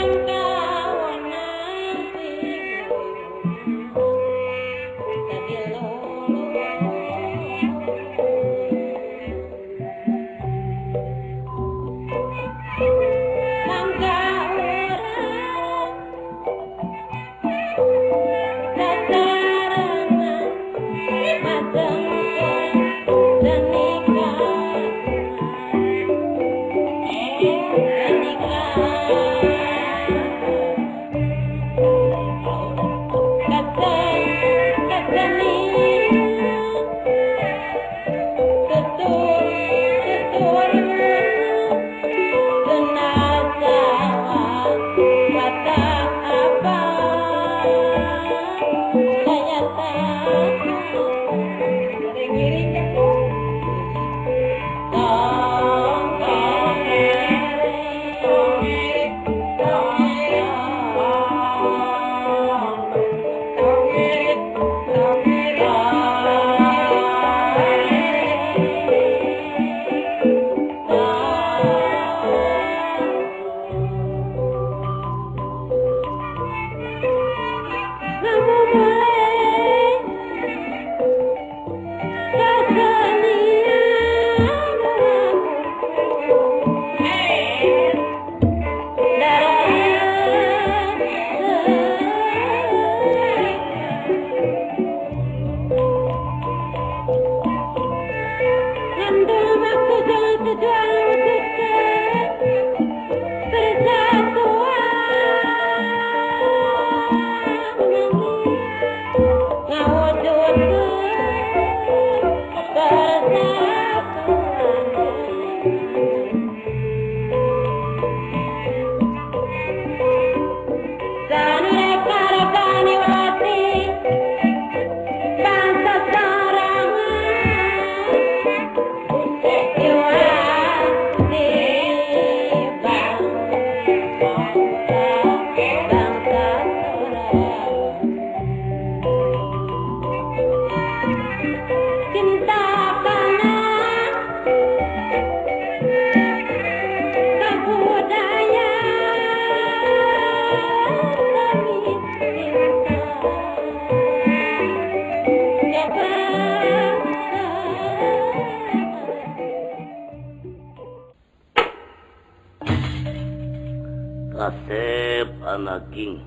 anaking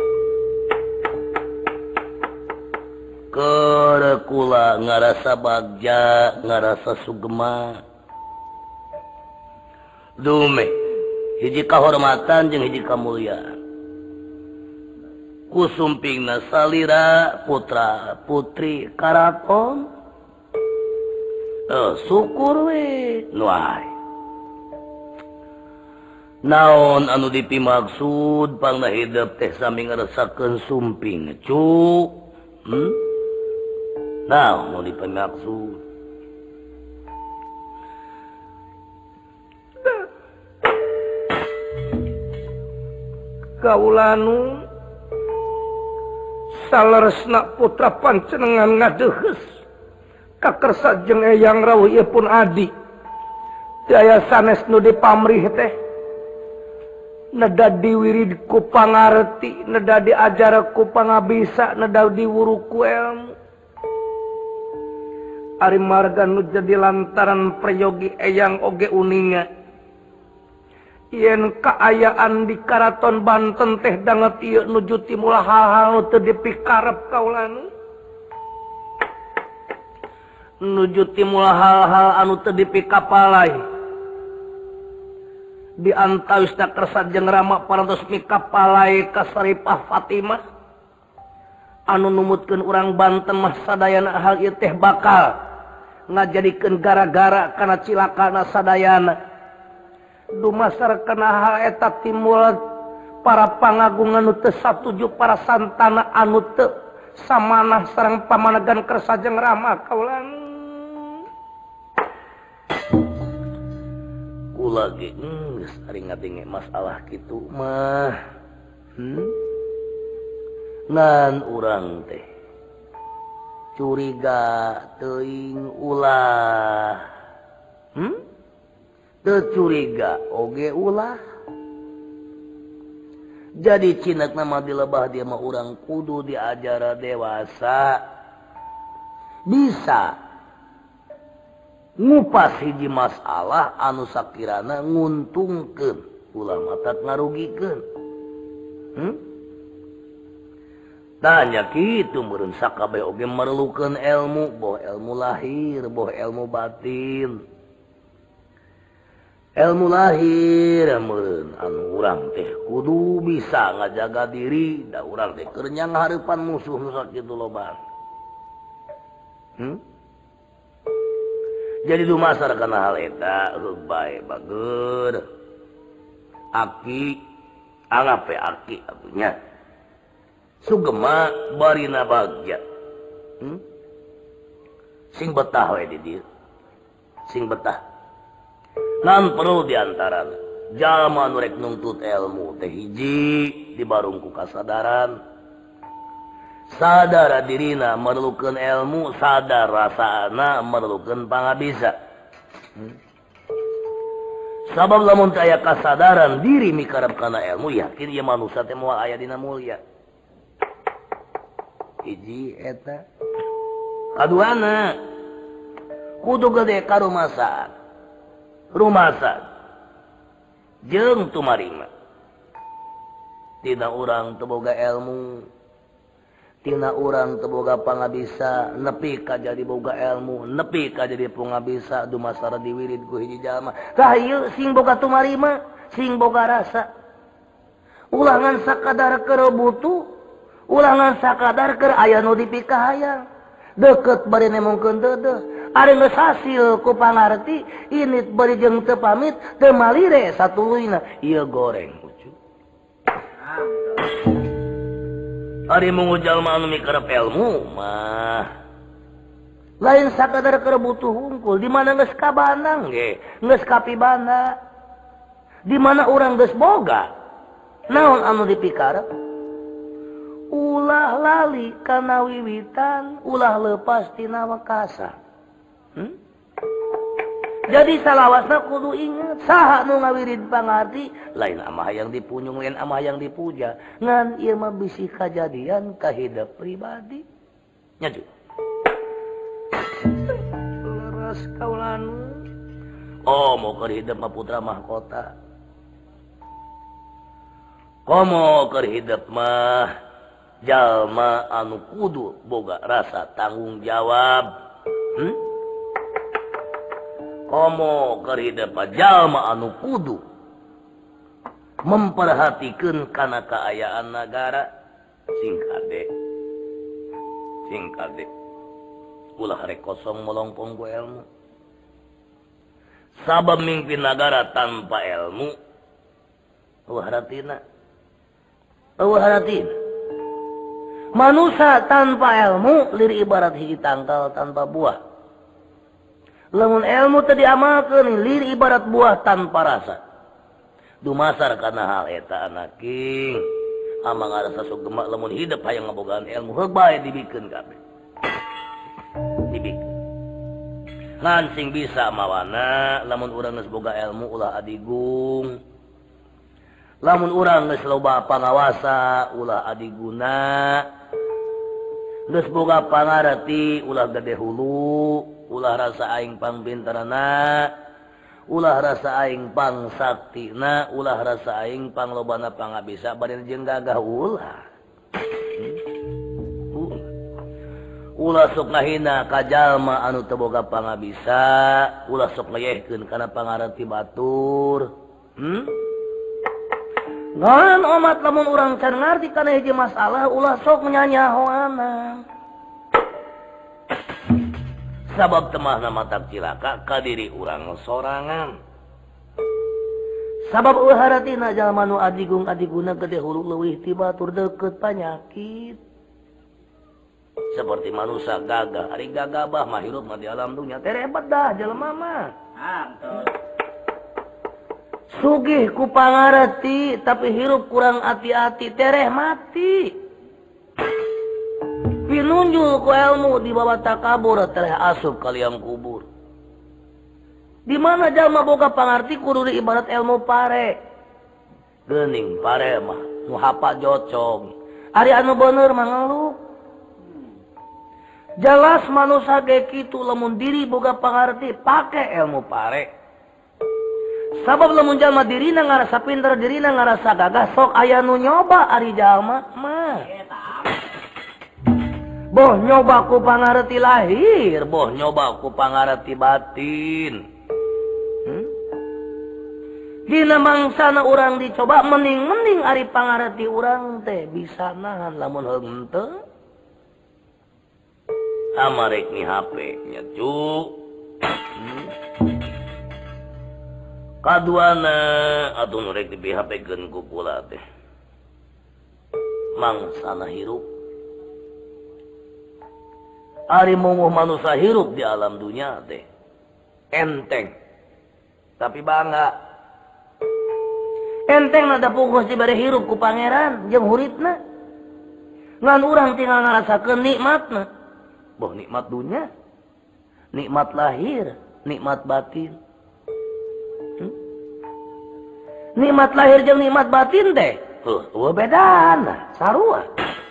kula ngarasa bagja ngarasa sugema dume hiji kahormatan jeung hiji kamulyaan kusumpingna salira putra putri karaton syukur we nuai naon anu dipimaksud pangna hidup teh sami ngarasakeun sumping cu naon anu dipimaksud kaulanu saleresna putra pancenengan ngadeuheus kakersa jeung eyang rawuh ieu pun adi daya sanes nu dipamrih teh neda diwirid ku pangarti neda diajar ku pangabisa neda diwuru ku ilmu ari marga nu jadi lantaran prayogi eyang oge uninga yen kaayaan di Karaton Banten teh danget ieu nuju timul hal-hal teu dipikarep kaulanu nuju timul hal-hal anu teu dipikapalai di antawisna kersa jeung Rama parantos mikapalai ka Saripah Fatimah anu numutkeun urang Banten mah sadayana hal ieu teh bakal ngajadikeun gara-gara kana cilakana sadayana dumasar kana hal eta timbul para pangagung anu teu satuju para santana anu teu samanah sareng pamanegan kersa jeung Rama kaulan kula ge geus ari ngadenge masalah kitu mah ngan urang teh curiga teuing ulah teu curiga oge ulah jadi cinak nama dilebah dia mah urang kudu diajara dewasa bisa ngupas hiji masalah anu sakirana nguntungkeun ulah mata ngarugikeun tanya kitu meureun sakabeh oge merlukeun ilmu boh ilmu lahir boh ilmu batin ilmu lahir meureun anu urang teh kudu bisa ngajaga diri da urang teh keur nyanghareupan musuh nu sakitu lobang jadi dumasar kana hal eta bae bageur aki angape aki atunya sugema barina bagja sing betah we di dieu sing betah nan perlu diantarana jalma anu rek nuntut ilmu teh hiji dibarung ku kasadaran sadar dirina merlukeun ilmu sadar rasana merlukeun pangabisa sabab lamun teu aya kasadaran diri mikarep kana ilmu yakin ieu manusia teh moal aya dina mulya hiji eta kaduana kudu gede karumasan rumasan jeung tumarima tina urang teu boga ilmu tina urang teu boga pangabisa nepi ka jadi boga ilmu nepi ka jadi pangabisa dumasar diwirid ku hiji jalma tah ieu sing boga tumarima sing boga rasa ulangan sakadar keur butuh ulangan sakadar keur aya nu dipikahayang deukeut bari nemongkeun deudeuh ari geus hasil ku pangarti init bari jeung teu pamit teu malire satuluyna ieu goreng ucu ari mungu jalma anu mikarep ilmu mah lain sakadar keur butuh hungkul di mana geus kabandang ge geus kapibanda di mana urang geus boga naon anu dipikarep ulah lali kana wiwitan ulah leupas tina wekasan jadi salawasna kudu inget saha nu ngawirid pangarti lain amah yang dipunyung lain amah yang dipuja ngan ieu mah bisi kajadian ka hidup pribadi nyaju leres kaulan oh mau keur hidup mah putra mahkota komo keur hidup mah jalma anu kudu boga rasa tanggung jawab. Komo keur hidup mah jalma anu kudu memperhatikeun kana kaayaan negara. Sing kade ulah rek kosong melongpong ku ilmu. Sabab mimpin negara tanpa ilmu haratina. Manusia tanpa ilmu lir ibarat hiji tangkal tanpa buah. Lamun ilmu teu diamalkeun lir ibarat buah tanpa rasa. Dumasar kana hal eta anaking amang rasa sugema lamun hidup hayang ngabogaan ilmu heug bae dibikeun kabeh. Dibikeun. Ngan sing bisa mawana lamun urang geus boga ilmu ulah adigung. Lamun urang geus loba pangawasa ulah adiguna. Geus boga pangarti ulah gede hulu, ulah rasa aing pangpinterna, ulah rasa aing pangsaktina, ulah rasa aing panglobana pangabisa bari jeung gagah ulah. Ulah sok ngahina ka jalma anu teu boga pangabisa, ulah sok ngayehkeun kana pangarti batur. Ngan omat lamun urang can ngarti kana hiji masalah ulah sok nyanyahoana. Sabab temahna matak cilaka ka diri urang sorangan. Sabab haratina jalma nu adigung-adiguna gede hulu leuwih ti batur deukeut panyakit. Seperti manusia gagah, hari gagabah mah hirup mah di alam dunia terebat dah jelema mah. Sugih ku pangarti tapi hirup kurang hati-hati tereh mati. Pinunjul ku ilmu di bawah takabur tereh asup ka liang kubur. Di mana jalma boga pangarti kudu ibarat ilmu pare. Geuning pare mah nu hapa jocong. Ari anu bener mah ngeluh. Jelas manusia ge kitu lamun diri boga pangarti pake ilmu pare. Sabab lamun jalma dirina ngarasa pinter, dirina ngarasa gagah sok aya nu nyoba ari jalma mah. Boh nyoba ku pangarti lahir, boh nyoba ku pangarti batin. Dina mangsana urang dicoba mending ari pangarti urang teh bisa nahan lamun henteu. Amarek ni HP nya cu. Kaduana atuh nu rek di HP-keun ku kula teh. Mangsana hirup. Ari mungguh manusia hirup di alam dunia teh. Enteng. Tapi bangga. Enteng nada puguh si bari hirup ku pangeran jeung huritna. Ngan urang tinggal ngarasakeun nikmatna. Boh nikmat dunia, nikmat lahir, nikmat batin. Nikmat lahir jeung nikmat batin teh, bedana, sarua.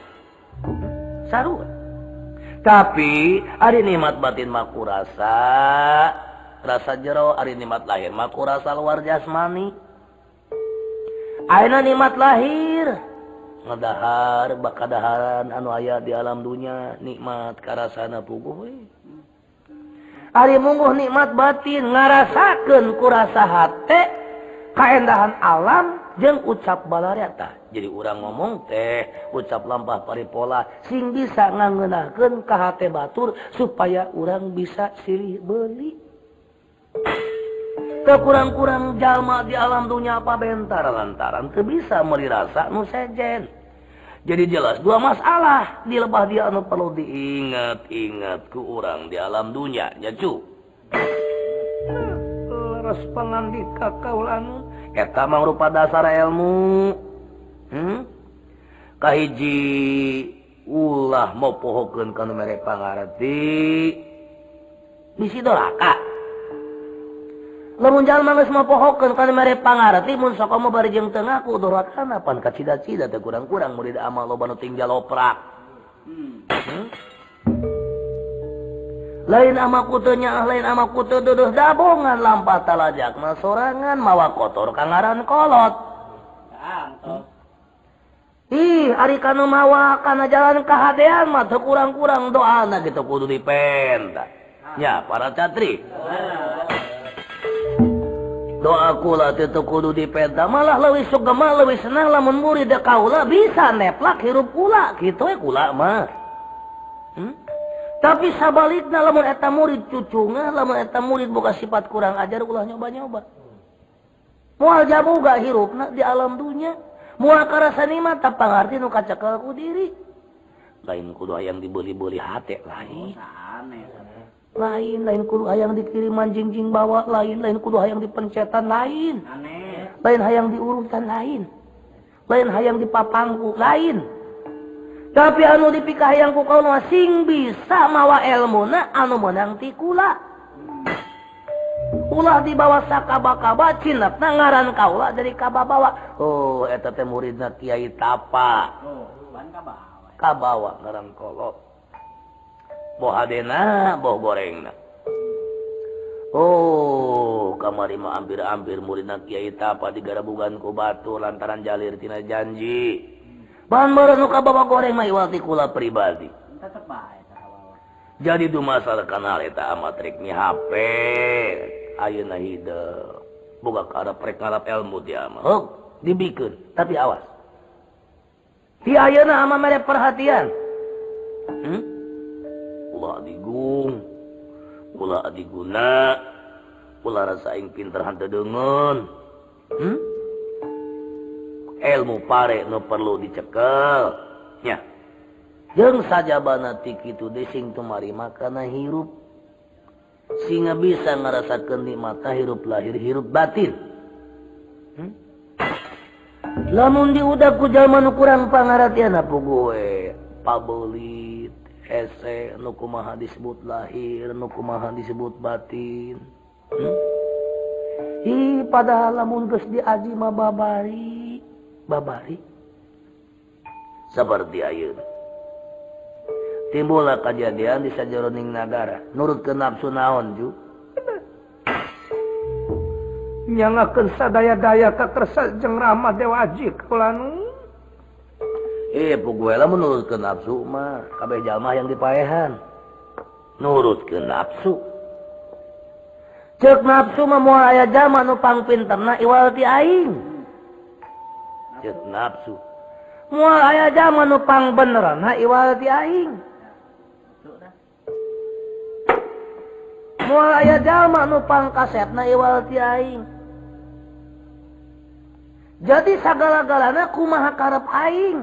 Tapi ari nikmat batin mah kurasa, rasa jero, ari nikmat lahir mah kurasa luar jasmani. Ayeuna nikmat lahir ngadahar bakadaharan anu aya di alam dunia nikmat karasana puguh we. Ari mungguh nikmat batin ngarasakeun ku rasa hate kaendahan alam jeung ucap balareta. Jadi urang ngomong teh ucap lampah paripola sing bisa ngangeunahkeun ka hate batur supaya urang bisa silih beuli. Kekurang-kurang jalma di alam dunia apa bentar lantaran teu bisa meuli rasa nu sejen. Jadi jelas dua masalah di lebah dia anu perlu diingat-ingat ku urang di alam dunia nya cu. Leres pangandika kaulan eta mangrupa dasar ilmu. Kahiji ulah mau pohokeun kana mere pangarti bisi doraka. Lamun jalma geus mapohokeun kana mere pangarti mun sok mah bari jeung teu ngaku dorakana pan ka cida-cida teh kurang-kurang murid amal loba nu tinggal oprak. Lain ama ku teu nyaah lain ama ku teu deudeus dabongan lampah talajakna sorangan mawa kotor kangaran kolot. Ih, ari kanu mawa kana jalan kahadean mah teu kurang-kurang doana gitu kudu dipenta. Ya, para catri. Doa kula teh teu kudu dipenta, malah leuwih sugema leuwih senang lamun murid kaula bisa neplak hirup kula, kitu we kula mah. Tapi sabalikna lamun eta murid cucunga, lamun eta murid boga sifat kurang ajar ulah nyoba-nyoba. Moal jamu gak hirupna di alam dunya. Moal karasani mah teu pangarti nu kacekel ku diri. Lain kudu hayang dibeli-beli hate lain. Lain kudu hayang dikiriman jingjing bawa lain kudu hayang dipencetan lain. Lain hayang diurutan lain. Lain hayang dipapangku lain. Tapi anu dipikah hayang ku kaula sing bisa mawa ilmuna anu meunang ti kula. Ulah dibawa sakaba-kaba cinatna ngaran kaula dari kababawa. Oh, eta teh muridna Kiai Tapa. Kabawa ngaran kolot. Boh hadena, boh gorengna. Oh, kamari mah hampir-hampir muridna Kiai Tapa digarabugan ku batu lantaran jalir tina janji. Bahan baru nu kabawa goreng mah iwal ti kula pribadi. Jadi dumasar kanal eta amat rek ni HP. Ayeuna hideung boga karep rek ngarap ilmu dia mah. Heuh, dibikeun, tapi awas. Ti ayeuna ama mere perhatian. Ulah digung, ulah adiguna, ulah rasa aing pinter henteu deungeun. Ilmu pare nu perlu dicekel. Nya. Jeung sajabana ti kitu deui sing tumari makana hirup. Sehingga bisa ngerasakan nikmatna hirup lahir hirup batin. Lamun diudag ku jalma nu kurang pangaratian apa gue pabelit hese nu kumaha disebut lahir nu kumaha disebut batin. Padahal lamun geus diaji mah babari seperti ayeuna timbullah kejadian di sajeroning nagara nurutkeun nafsu naon ju nyangakeun sadaya-daya kakersa jeung rahmat Dewa Aji kulanu puguela menurutkeun nafsu mah kabeh jalma yang dipaehan nurutkeun nafsu ceuk nafsu mah moal aya jalma nu pangpinterna iwal ti aing ceuk nafsu moal aya jalma nu pangbenerna iwal ti aing moal aya jalma nu pangkasetna iwal ti aing. Jadi sagala-galana kumaha karep aing.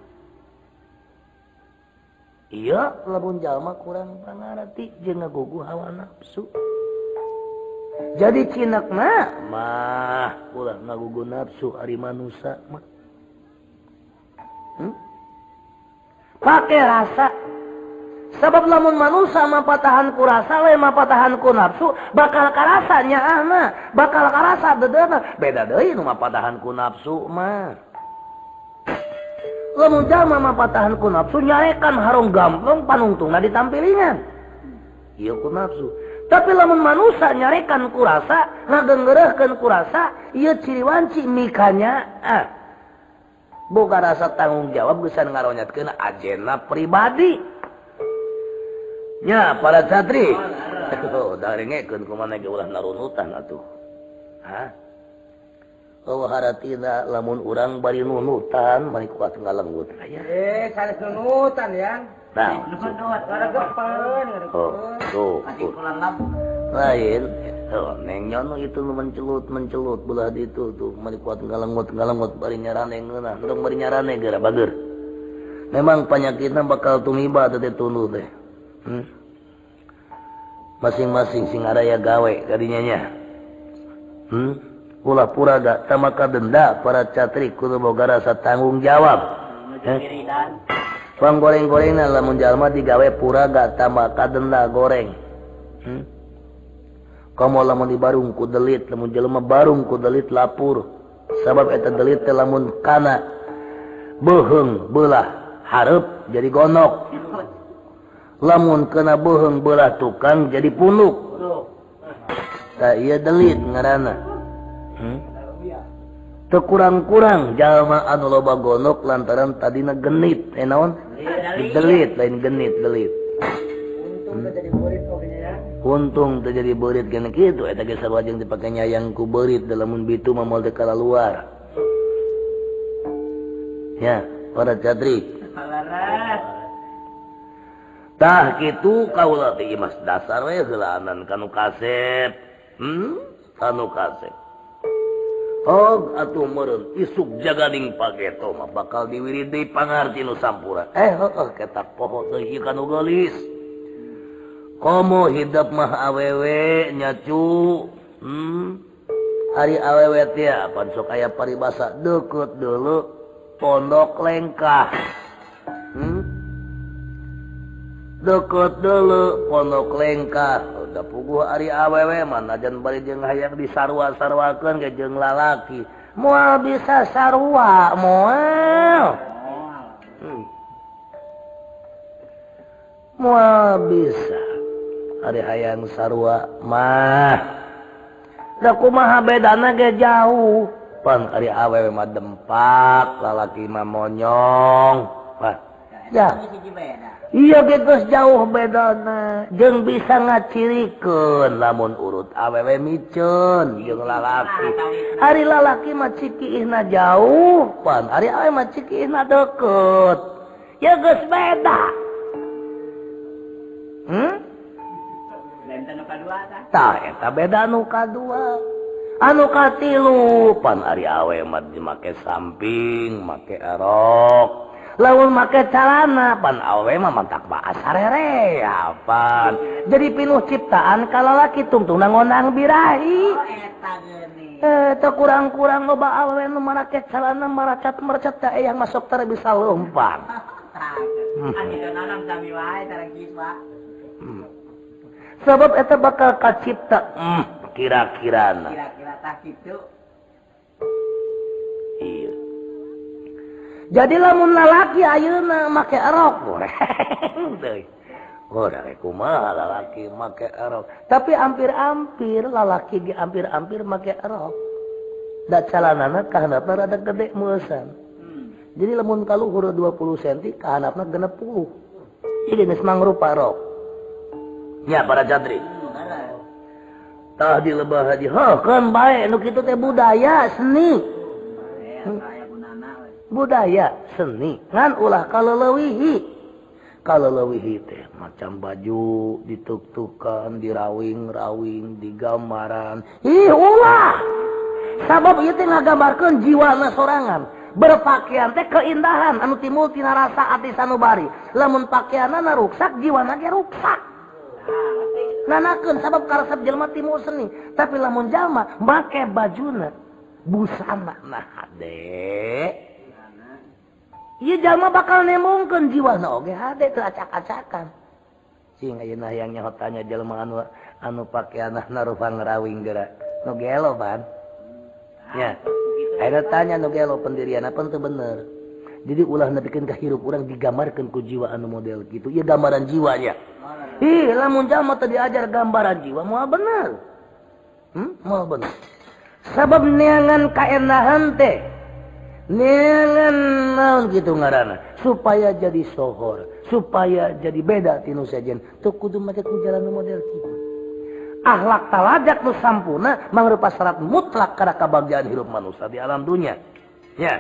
Iya, lamun jalma kurang pangarti jeung ngagugu hawa nafsu. Jadi cinekna mah ulah ngagugu nafsu ari manusia mah. Pake rasa. Sebab lamun manusia mapatahan ku rasa we mapatahan ku nafsu bakal karasanya ahna bakal karasa dedeuna beda deui nu mapatahan ku nafsu mah lamun jalma mapatahan ku nafsu nyarekan harong gamplong panungtungna ditampilingan ieu ku nafsu tapi lamun manusia nyarekan ku rasa ngagenggeureuhkeun ku rasa ieu ciri wanci mikanya boga rasa tanggung jawab geus ngaronyatkeun ajena pribadi. Ya, para satri. Dari ngekeun kumana ge ulah narunutan atuh. Oh haratina lamun urang bari nunutan bari kuat ngalenggut aya. Sanes nunutan ya. Nah, nunutan ngaragepan. Tuh. Lain. Neng nyono itu nu mencelut belah ditu tuh mari kuat ngalenggut bari nyarane ngeunah. Endong bari nyarane geura bager. Memang penyakitna bakal tumiba teh tunu teh. Masing-masing sing araya gawe kadinya nya. Ulah puraga tamaka denda para catri kudu boga rasa tanggung jawab. Panggoreng-gorengna lamun jalma digawe puraga tamaka denda goreng. Kamu lamun dibarung ku delit, lamun jelema barung ku delit lapur. Sabab eta delit teh lamun kana beuheung beulah hareup jadi gonok. Lamun kena beuheung beulah tukang jadi punuk. Tah ieu delit ngaranna. kurang-kurang jalma anu loba gonok lantaran tadina genit naon delit lain genit delit untung terjadi berit kena kitu eta ge sarua jeung dipake nyayang ku berit dalam mun bitu mah moal teu kala luar ya para cadri tah kitu kaula teh mas dasar we geulanan kanu kasep kanu kasep oh atuh meureun isuk jagading pageto mah bakal diwirid deui pangarti nu sampura ketak poho teh kanu gelis komo hidup mah awewe nyacu hari awewe teh pan sok aya paribasa deukeut deuleu pondok lengkah deket dulu pondok lengkah udah puguh ari awewe mana jan bari jeung hayang disarwa-sarwakeun ke jeung lalaki moal bisa sarwa moal moal bisa ari hayang sarwa mah da kumaha bedana ge jauh pan ari awewe mah dempak lalaki mah monyong wah ya iya geus jauh bedana jeung bisa ngacirikeun lamun urut awewe miceun jeung lalaki ari lalaki mah cikiihna jauh pan ari awewe mah cikiihna deukeut ya geus beda tah eta beda anu kadua anu katilu pan ari awewe mah make samping make erok lamun make calana pan awewe mah mantak baas sarerea pan jadi pinuh ciptaan ka lalaki tungtungna ngonang birahi teu kurang-kurang loba awewe nu make calana maracat-maracat teh yang masuk teh bisa leumpang sebab eta bakal kacipta kira-kirana tah kitu iya jadi lamun lalaki ayeuna make erok deui rek kumaha lalaki make erok tapi hampir-hampir lalaki ge hampir-hampir make erok da calanana kahandapna rada gede meusan jadi lamun kaluhur 20 cm kahandapna 60 jadi geus mangrupa rok nya para jadri tah di lebah haji kan bae nu kitu teh budaya seni budaya seni ngan ulah kaleulewihi teh macam baju dituk-tukan dirawing-rawing digambaran ulah sabab ieu teh ngagambarkeun jiwana sorangan berpakaian teh keindahan anu timbul tina rasa ati sanubari lamun pakaianna ruksak jiwana ge ruksak nanakeun sabab karesep jelema timbul seni tapi lamun jalma make bajuna busana nah hade ieu jalma bakal nemongkeun jiwana oge hade teu acak-acakan cing ayeuna hayang nyahotanya jalma anu pakaianna rupa ngerawing geura nu gelo ban nya ayeuna tanya nu gelo pendirian apa teu bener jadi ulah nepikeun ka hirup urang digambarkeun ku jiwa anu model kitu ieu gambaran jiwanya lamun jalma teu diajar gambaran jiwa moal bener moal bener sabab neangan kaendahan teh neangan naon kitu ngaranna supaya jadi sohor supaya jadi beda tinu sajen teu kudu make ku jalan model kitu akhlak taladak nu sampurna mangrupa syarat mutlak kana kabagyan hirup manusia di alam dunia nya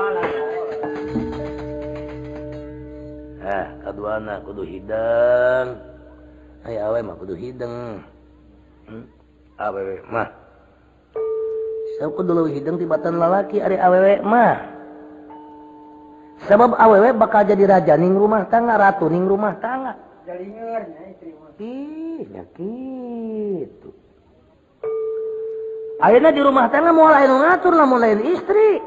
kaduana kudu hidang aya awewe mah kudu hidang awewe mah sabab kudu leuwih hidang tibatan lalaki ari awewe mah sabab awewe bakal jadi raja ning rumah tangga ratu ning rumah tangga jalingeun nya istri mah nya kitu ayeuna di rumah tangga moal aya nu ngatur lamun lain istri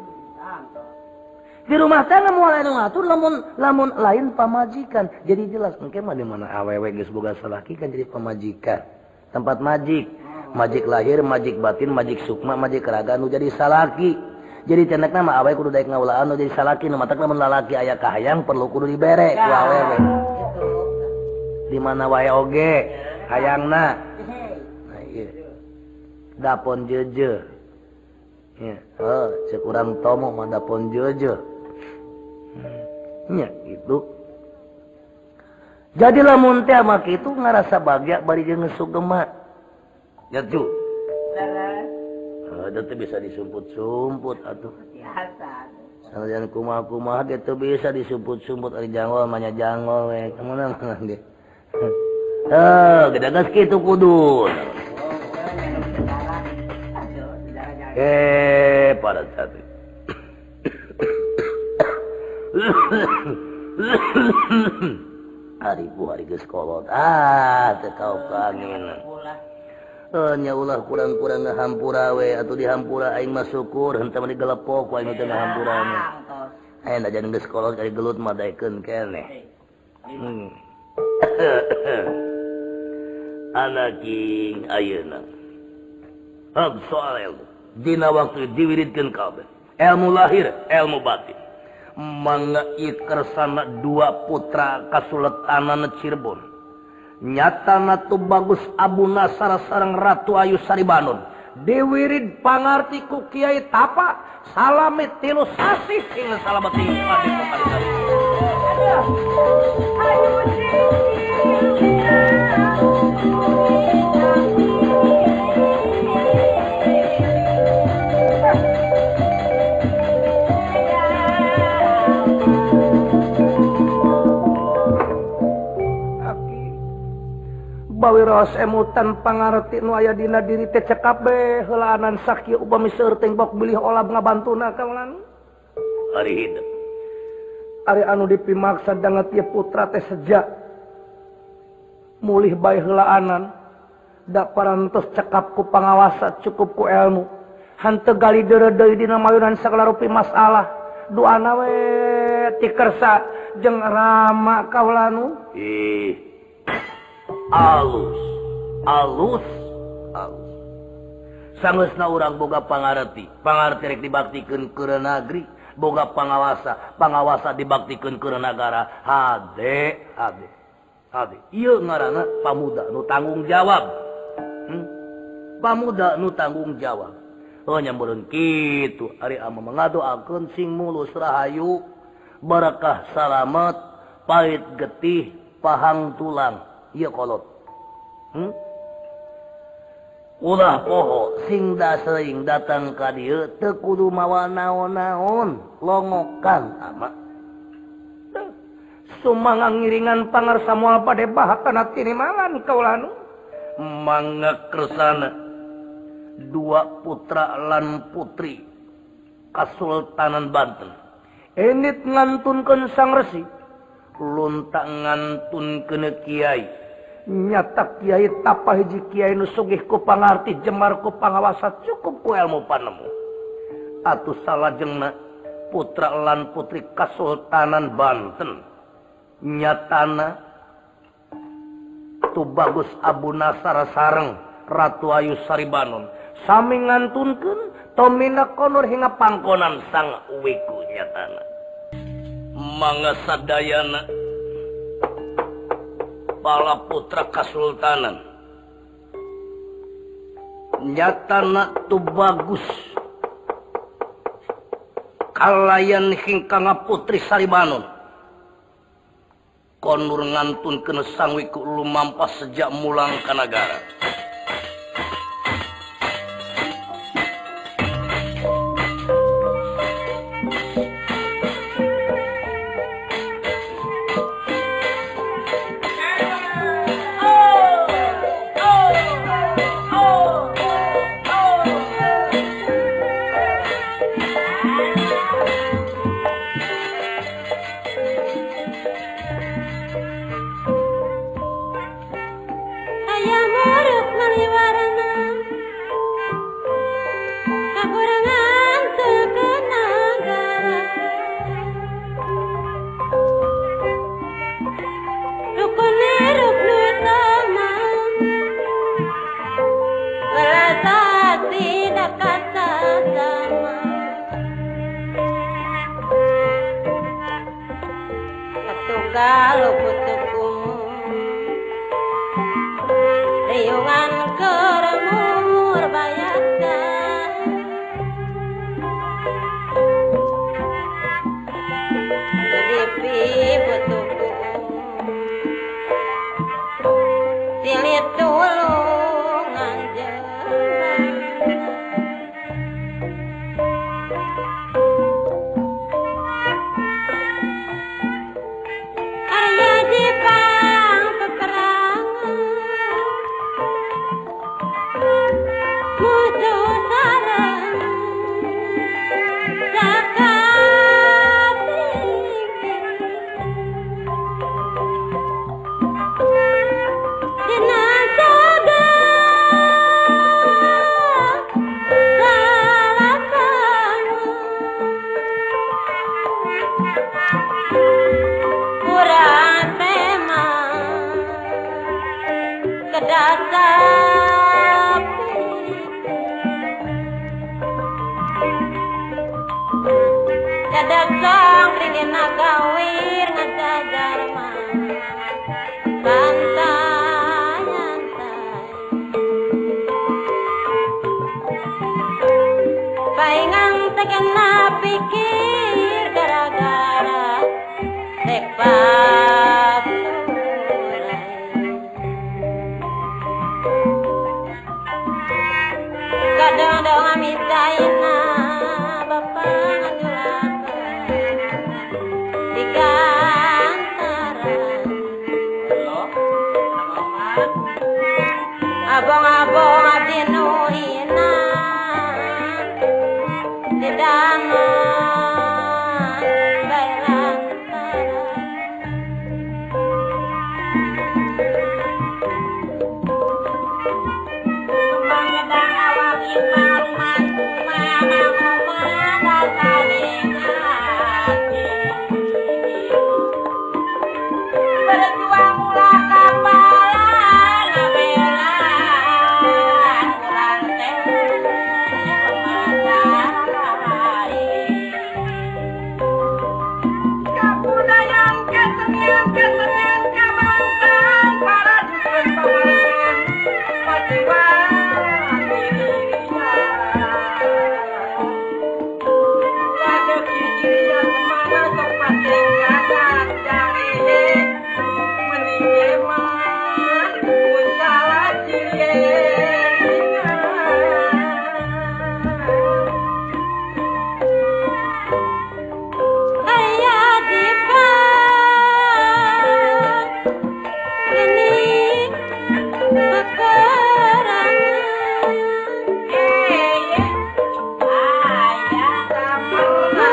di rumah tangga moal aya nu ngatur lamun lain pamajikan jadi jelas engke mah di mana awewe geus boga salaki kan jadi pamajikan tempat majik lahir majik batin majik sukma majik raga nu jadi salaki jadi cenekna mah awewe kudu daek ngaulaan nu jadi salaki nu matak lamun lalaki aya kahayang perlu kudu dibere ku awewe di mana wae oge hayangna nah ieu dapon jeje Ya, sekurang tomo madapon jojo. Ya, itu. Jadi lamun teh mah kitu ngarasa bagya bari jeung sugema. Ya cu. Ada teh bisa disumput-sumput atuh. Biasa. Sanajan kumaha-kumaha ge teu bisa disumput-sumput ari jangol mah nya jangol we. Kemana mah ge. Gedagas kitu kudu. Pada satu. Hari geus kolot. Teu kau kangen. Nya ulah kurang-kurang ngahampura we atuh dihampura aing mah syukur henteu mah digelepok ku aing teh ngahampura mah. Aya da jangan geus kolot kali gelut mah daekeun keneh. Anak king ayeuna. Hab soal ilmu. Dina waktu diwiridkeun kabeh. Ilmu lahir, ilmu batin. Mangga ikersana dua putra kasultanan Cirebon. Nyatana tu bagus Abuna sareng Ratu Ayu Saribanon. Diwirid pangarti ku Kiai Tapa salami 3 sasi sing salamet ing padepokan kami. Bawi raos emutan pangarti nu aya dina diri teh cek kabeh heulaanan sakieu upami seueur teh bok bilih olab ngabantuna kawan. Ari hidup. Ari anu dipimaksa danget ieu putra teh sejak mulih bae heulaanan da parantos cekap ku pangawasa cukup ku ilmu. Hanteu gali deureuh dina mayunan sagala rupi masalah. Doana we ti kersa jeung rama kaulanu. Alus. Sangeusna urang boga pangarti rek dibaktikeun keur negeri, boga pangawasa dibaktikeun keur nagara. Hade. Ieu ngaranna pamuda nu tanggung jawab. Pamuda nu tanggung jawab. Nyambureun kitu ari ama ngadoakeun sing mulus rahayu, barakah salamet, pait getih, pahang tulang. Iya kolot. Ulah poho sing daseuing datang ka dieu teu kudu mawa naon-naon, longokan ama. Sumangga ngiringan pangarsa moal padebahatan tinimangan kaulanu. Mangga kersana 2 putra lan putri Kasultanan Banten. Enit ngantunkeun sang resi, luntak ngantunkeun kiai. Nyata Kiai Tapa hiji kiai nu sugih ku pangarti jemar ku pangawasa cukup ku ilmu panemu. Atuh salajengna putra lan putri Kasultanan Banten. Nyatana tu bagus Abuna sareng Ratu Ayu Saribanon. Sami ngantunkeun tomina konur hingga pangkonan sang wiku nyatana. Mangga sadayana bala putra Kasultanan nyatana tu bagus kalayan hingkang putri Saribanon konur ngantunkeun sang wiku lumampas sejak mulang ka nagara. Kalau putukumu riungan keremur bayatkan kurang memang kedasa dadak song ringin nagawir ngajajar mah santai-santai paingang tekena pikir gara-gara rek pasurai kadang-kadang amisaina bapak ngajulakeun di gantaran abong-abong abdi nu hinan di daman bae lantaran mangedang awak ipang mantu mama mama saling hati berjuang ulah kapalan belan kurang teh matahari kabudayaan kesenian kabangsan para dukun pamangan perjuangan dirinya ada dirinya kemana sok pasang kanan jari meninggi mah pun salah dirinya ayah jika ini kekurangan ayah kamu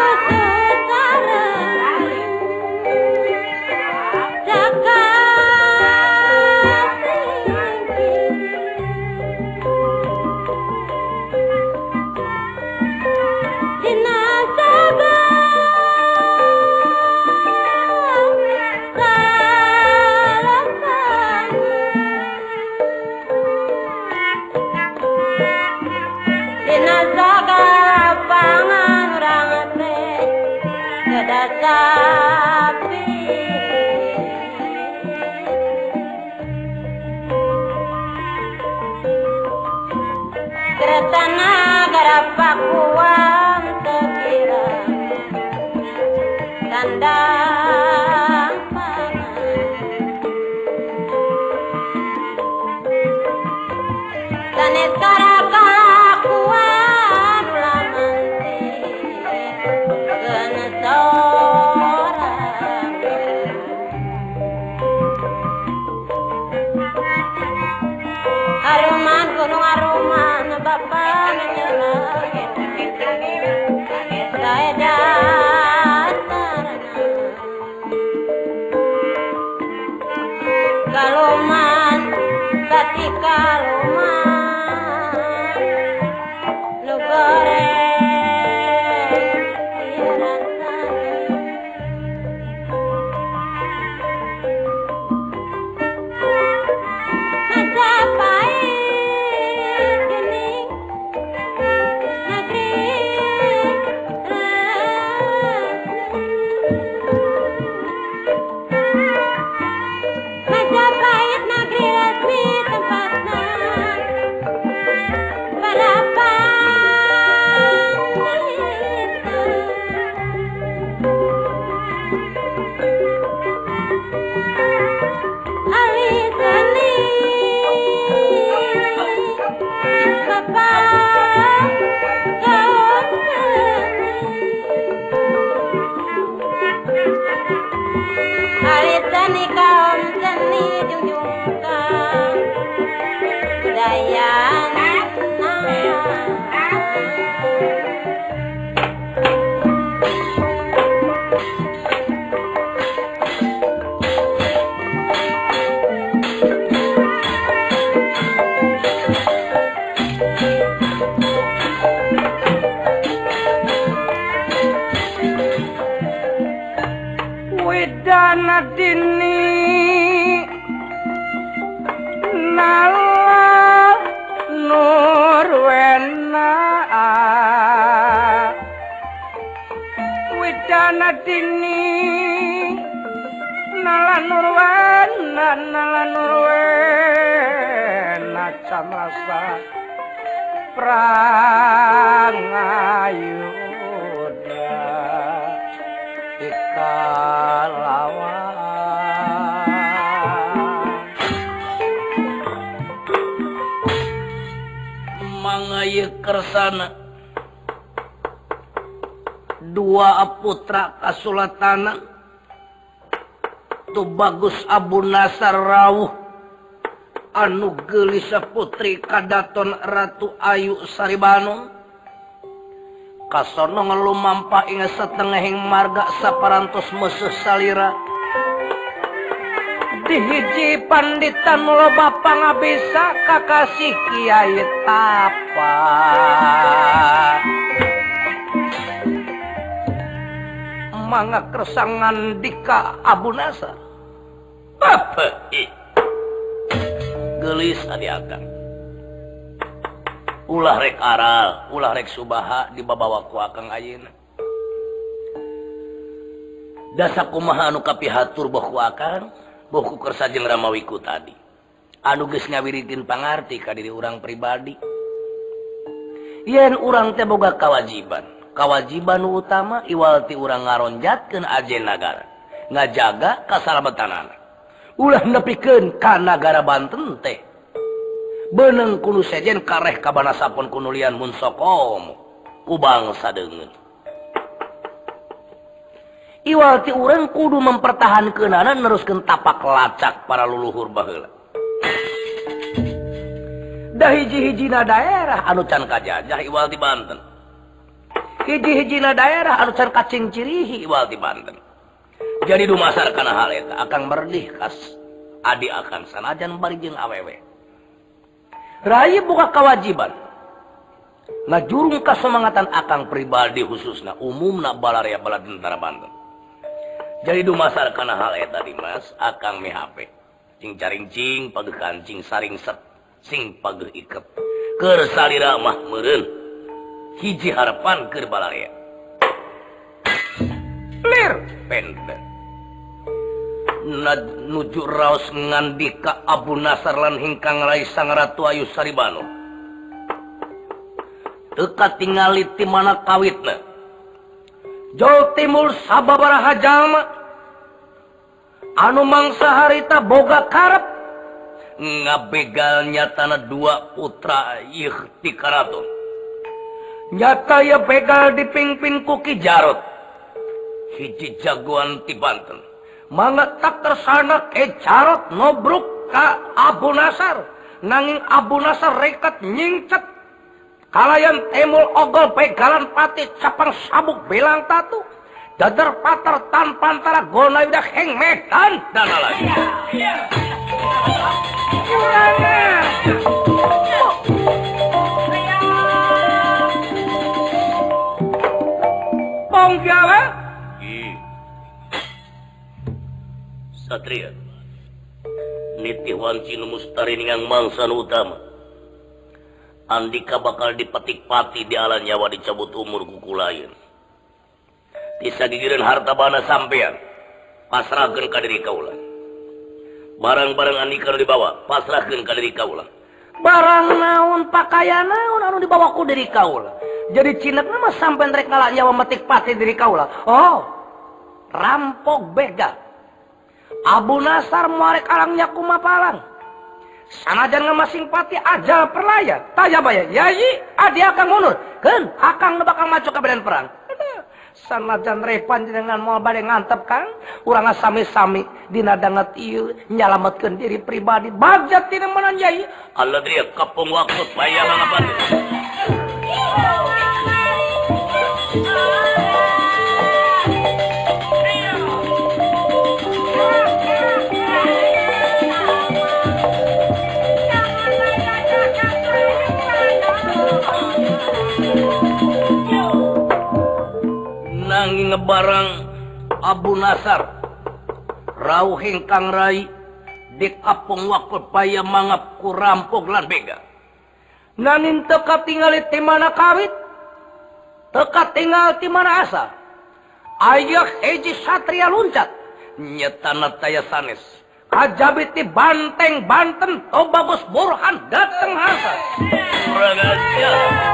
sapi keretana garapakuam tekira tandang pangan sanes karakakuan ulah manti kena sorang aruman gunung aruman bapak menyelang saya dasarna kaluman bati kaluman nu goreng pikiran sana Majapahit gening negeri Majapahit negeri resmi tempatna para panglita ahli seni bapak kaum seni ahli seni kaum seni junjungkan budayana Widana dini nala nurwena Widana dini nala nurwena camrasa prangayuda ikalawan mangaya kersana dua putra kasulatana tu bagus Abu Nasar rawuh anu gelis putri kadaton Ratu Ayu Saribanu kasono ngelumampa ing setengahing marga saparantos meseh salira dihiji panditan loba pangabisa kakasih Kiai Tapa mangga kersangan dika Abu Nasar apa gelis adi akang ulah rek aral ulah rek subaha dibawa ku akang ayeuna dasa kumaha anu kapihatur boh ku akang boh ku kersa jeung ramawiku tadi anu geus ngawiritin pangarti ka diri urang pribadi yen urang teh boga kawajiban utama iwal ti urang ngaronjatkeun ajen nagara ngajaga kasalamatanana ulah nepikeun ka nagara Banten teh beunang kudu sejen kareh kabanasapun kunulian mun sokom ku bangsa deungeun iwal ti urang kudu mempertahankeunana neruskeun tapak lacak para luluhur baheula da hiji-hijina daerah anu can kajajah iwal ti Banten hiji-hijina daerah anu can kacing cirihi iwal ti Banten jadi dumasar kana hal eta akang merdih kas adi akang sanajan bari jeung awewe raya buka kewajiban ngajurung kasemangatan akang pribadi khususna umumna balarea bala tentara Banten jadi dumasar kana hal eta Dimas akang mihape cing caring cing pageuh kancing saring set sing pageuh iket keur salira mah meureun hiji harapan keur balarea lir pende nuju raos ngandika Abu Nasar lan hingkang rai Sang Ratu Ayu Saribanu teka tingali ti mana kawitna Jawa Timur sababaraha jalma anu mangsa harita boga karep ngabegal nyatana dua putra ikhti karaton nyata ya begal dipingpin ku Ki Jarot hiji jagoan ti Banten mangga tak tersana Ki Jarot nobruk ka Abu Nasar nanging Abu Nasar rekat nyingcet kalayan temul ogol pegalan pati capang sabuk belang tatu dadar patar tanpa antara gona udah heng medan dan lagi Pong Jawa Satria nitih wanci nu mustari ningang mangsa nu utama andika bakal dipetik pati di ala nyawa dicabut umur kuku lain disagigireun harta bana sampean pasrahkeun ka diri kaula barang-barang andika dibawa pasrahkeun ka diri kaula barang naon pakaian naon anu dibawa ku diri kaula jadi cinekna mah sampean rek ngala nyawa metik pati diri kaula oh rampok begal Abu Nasar muarek alangnya kumapalang sanajan ngemasing pati ajal perlaya taya baya yayi adi akang mundur kan akang bakal maju ke medan perang sanajan repan dengan moal bade ngantep kang urang sami-sami dina danget ieu nyalametkeun diri pribadi bajat tina menan yayi Allah dia kapung waktu bayang ngapan ngebarang Abu Nasar rauh hingkang rai di kapung waktu paya mangap ku rampok lan bega nanin teka tinggal di mana kawit teka tinggal di mana asa ayah eji satria luncat nyetana taya sanes kajabit di Banteng Banten Toba Bos Burhan dateng hasa kurang aja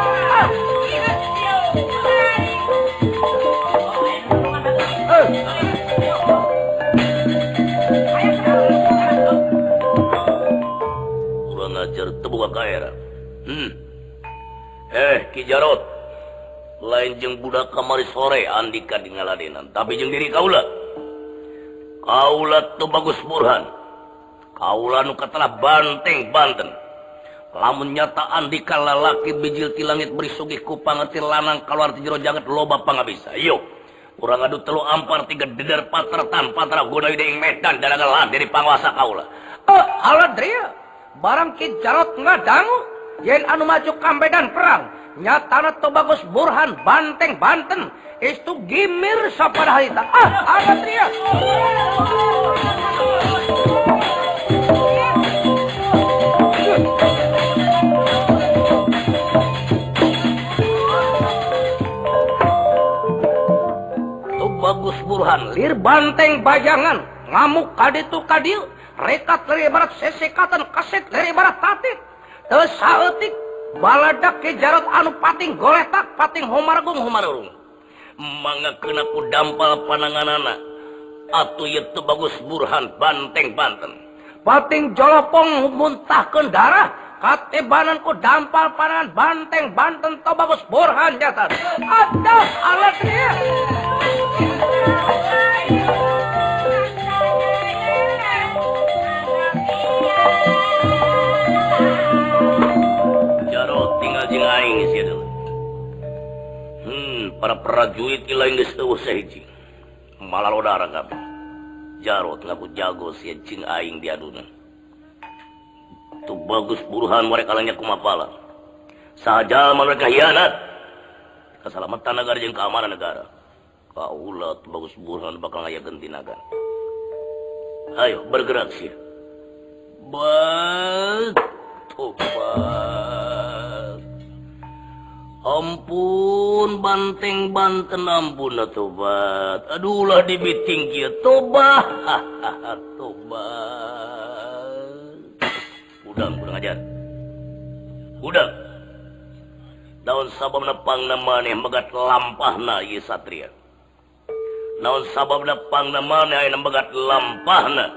kurang ajar tebuka kaera Ki Jarot lain jeung budak kamari sore andika di ngaladenan tapi jeung diri kaula tuh bagus Burhan kaula nu katelah Banteng Banten lamun nyata andika lalaki bijil ti langit beri sugih ku pangetir lanang kaluar ti jero jagat loba pangabisa yo urang adu telu ampar tiga dedar patratan patra godawi deing medan dadagelan dari panguasa kaula haladria barang Ki Jarot ngadangu yen anu maju ka medan perang nyatana tuh bagus Burhan Banteng Banten itu gimir sapada harita haladria Bagus Burhan lir Banteng Bajangan ngamuk kaditu kadil rekat dari barat sesekatan kaset dari barat tatik teu saeutik baladak Ki Jarot anu pating goletak pating homargung homarurung mangakeun aku dampal pananganana atuh ieu teu Bagus Burhan Banteng Banten pating jolopong muntahkeun darah katebanan ku dampal panangan Banteng Banten teu Bagus Burhan jatan adah alatnya Jarot tinggal jeung aing sia deui. Para prajurit ilaing geus eueuh sahiji. Malalodara kabeh. Jarot ngaku jago sia jeung aing diaduna. Tu Bagus Burhan mereka kalanya kumapala. Saja mereka hianat. Keselamatan negara jeung keamanan negara. Kaula tu Bagus Burhan bakal ngayakeun tinagan. Ayo bergerak sih. Tobat. Ampun Banteng Banten ampun tobat. Aduh lah dibiting kieu tobat. Tobat. Udang kurang ajar. Udang. Daun sababna pangna maneh megat lampahna ieu satria. Naon sababna pangna maneh aya megat lampahna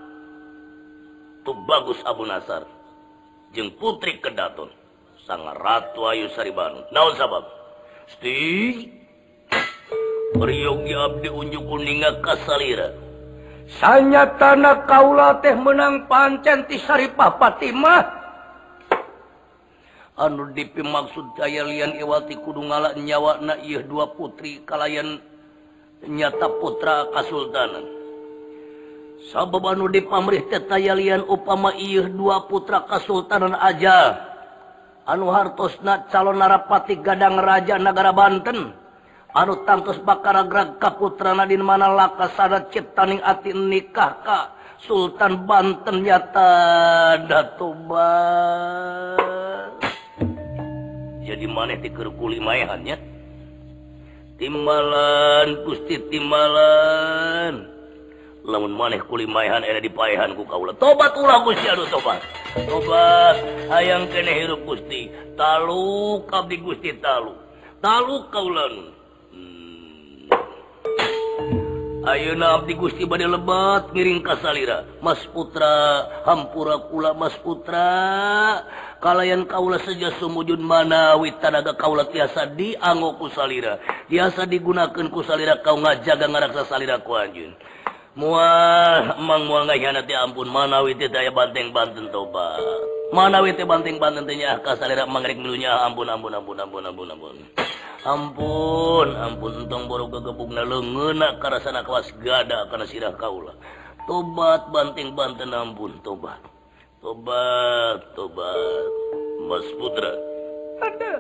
tu Bagus Abu Nasar jeung Putri Kedaton sang Ratu Ayu Saribanu. Naon sabab? Sti Peryogi abdi unjuk kuninga kasalira. Sanyatana kaula teh menang pancen ti Saripah Fatimah. Anu dipi maksud daya lian iwati kudu ngalak nyawana ieu dua putri kalayan nyata putra kasultanan. Sabab anu dipamrih teh daya lian upama ieu dua putra kasultanan aja anu hartosna calon narapati gadang raja negara Banten anu tangtos bakaragrag kaputrana din mana laka sada ciptaning ati nikah ka Sultan Banten nyata datobat. Jadi maneh ti keur kulimaehannya timbalan Gusti timbalan lamun maneh kulimaehan era dipaehan ku kaula tobat ulah Gusti anu tobat tobat hayang keneh hirup Gusti taluk abdi Gusti taluk kaula nu ayeuna abdi Gusti bade lebat ngiring ka salira Mas Putra hampura kula Mas Putra kalayan kaula saja sumujud manawi tanaga kaula tiasa dianggo ku salira tiasa digunakeun ku salira kau ngajaga ngaraksa salira ku anjeun moal emang moal ngahianati ampun manawi teh daya Banteng Banten tobat manawi teh Banteng Banten teh nya ka salira mangrek milunya ampun entong boro gagebugna leungeuna karasana kawas gada kana sirah kaula tobat Banteng Banten ampun tobat Mas Putra ada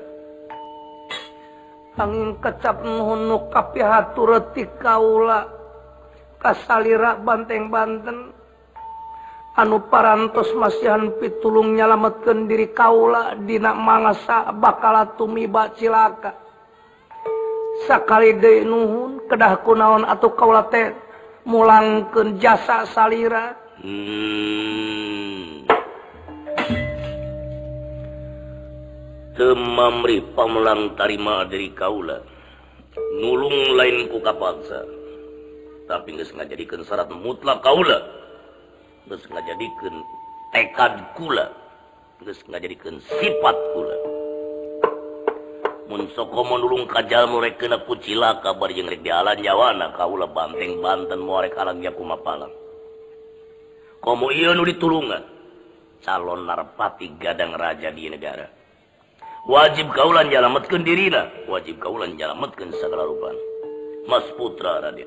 angin kecap nuhun nu kapihatur ti kaula kasalira banteng-banten anu parantos masihan pitulung nyalametkeun diri kaula dina mangsa bakal tumiba cilaka. Sakali deui nuhun kedah kunaon atuh kaula teh mulangkeun jasa salira. Teu mamrih pamulang tarima dari kaula. Nulung lain ku kapaksa. Tapi geus ngajadikeun syarat mutlak kaula. Geus ngajadikeun tekad kula. Geus ngajadikeun sifat kula. Mun soko nulung ka jalma rek kena ku cilaka bari jeung rek dialan nyawana kaula banteng-banten moal rek alang nya kumapalang. Komo ieu nu ditulungan calon narpati gadang raja di negara. Wajib kaulan nyalametkeun dirina, wajib kaulan nyalametkeun sagala rupan. Mas putra Raden.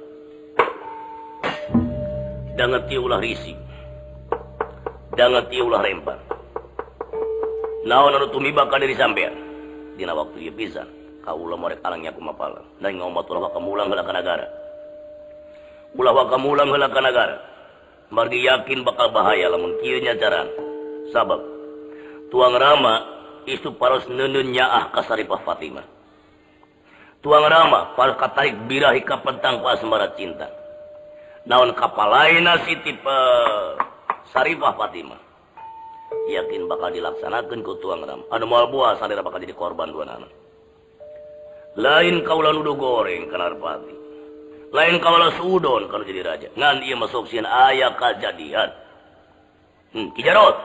Danget ieu ulah risik. Danget ieu ulah rempar. Naon anu tumiba ka diri sampean? Dina waktu ieu pisan, kaula morek alangnya kumapalang. Dan ngomat ulah kamulang heula ka nagara. Ulah kamulang heula ka nagara. Margi yakin bakal bahaya lamun kieu nya jaran. Sabab tuang Rama isu paros neunun nyaah ka Saripah Fatimah. Tuang Rama paros katarik birahi ka pentang pa asmara cinta. Naon kapalaina Siti Saripah Fatimah. Yakin bakal dilaksanakeun ku tuang Rama. Anu moal buah sadera bakal jadi korban duanana. Lain kaula nuduh goreng ka Narpati. Lain kaula suudon kalau jadi raja. Ngan ieu masuk sieun aya kajadian. Ki Jarot.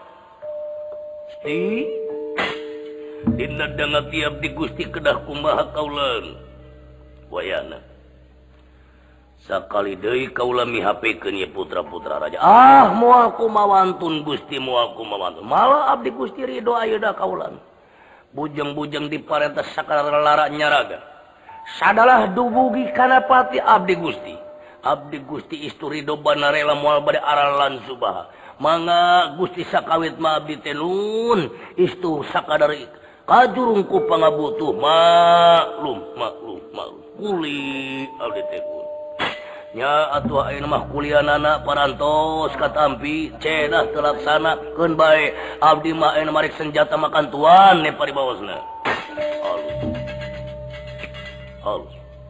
Dina dangat tiap di Gusti kedah kumaha kaulan. Wayana. Sakali deui kaula mihapekeun ye putra-putra raja. Moal kumawantun Gusti moal kumawantun. Malah abdi Gusti ridho ayeuna kaulan. Bujang-bujang diparentos sakala lara nyaraga. Sadalah dubugi kana pati abdi Gusti. Abdi Gusti istu ridho banarela moal bade aralan subaha. Mangga Gusti sakawit mah abdi teh nuhun istu sakadari kajurung ku pangabutuh maklum kuli abdi teh kun nya atuh ayeuna mah kuliahna parantos katampi cenah telaksana keun bae abdi mah ayeuna marek senjata makan tuan ne paribawasna halus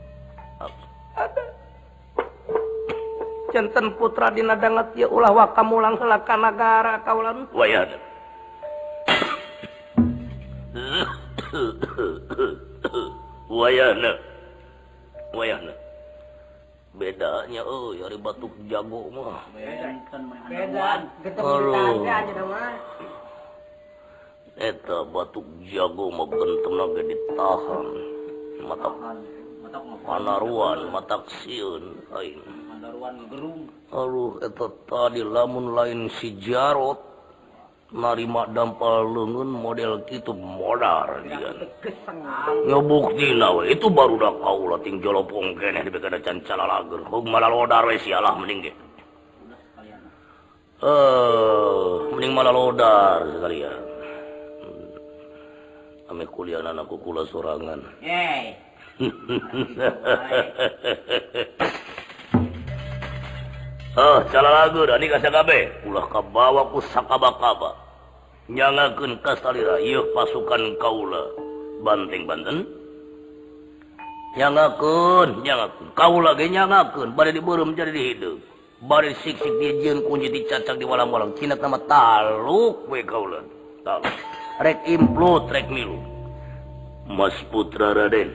Janten putra dina danget ieu ulah wakamulang heula ka nagara kaulan. Wayana. Wayana. Bedanya ari batuk jago mah. Beda. Ketemu aja mah. Eta batuk jago mah gentemna ge ditahan. Matak panaruan, matak sieun aing. Aduh, eta tadi lamun lain si Jarot narima dampal leungeun model kitu modar dia. Ngabuktina we itu baru dah kaula ting jolopong keneh di bekada can calalageun. Hug malalodar we sialah mending ge. Mending malalodar sekalian. Ame kuliahna aku kula sorangan. Calalageun ani ka sakabe ulah kabawa ku sakaba-kaba nyangakeun ka salira ieu pasukan kaula banteng-banten nyangakeun kaula ge nyangakeun bade dibeureum jadi dihideung bade sik-sik dijieun kunci dicacak di walang-walang cina nama taluk we kaula taluk rek implot rek milu Mas putra Raden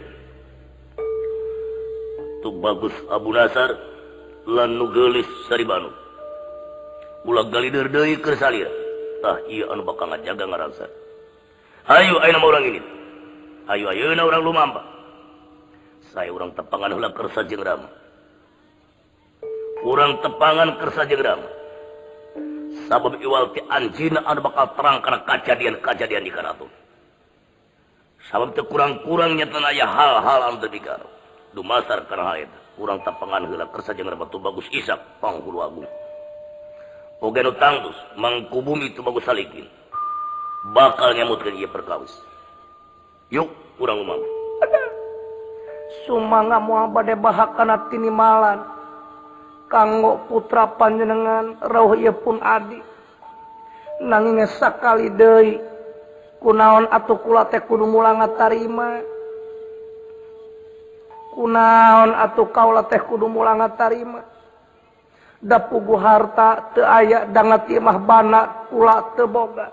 tu bagus Abu Nasar lan nu geulis saribanu ulah galideur deui keur salira tah ieu anu bakal ngajaga ngaransa hayu ayeuna mah urang ini hayu ayeuna urang lumampa saya urang tepangan heula keur Sajeng Rama urang tepangan keur Sajeng Rama sabab iwal ti anjeunna anu bakal terang kana kajadian-kajadian di karaton sabab teu kurang-kurang nyatana aya hal-hal anu teu dikaro dumasar kana hal eta urang tapangan heula keur Sajeng Rama tu bagus Ishak Panghulu Agung. Oge nu tangtus mangkubumi tu bagus Salikin. Bakal nyamutkeun ieu perkawis. Yuk urang umam. Sumangga moal bade bahakana tinimalan. kanggo putra panjenengan rauh ieu pun adi nanging sakali deui kunaon atuh kula teh kudu mulang ngatarima kunaon atuh kaula teh kudu mulang ngatarima da pugu harta teu aya dangat ieu mah bana kula teu boga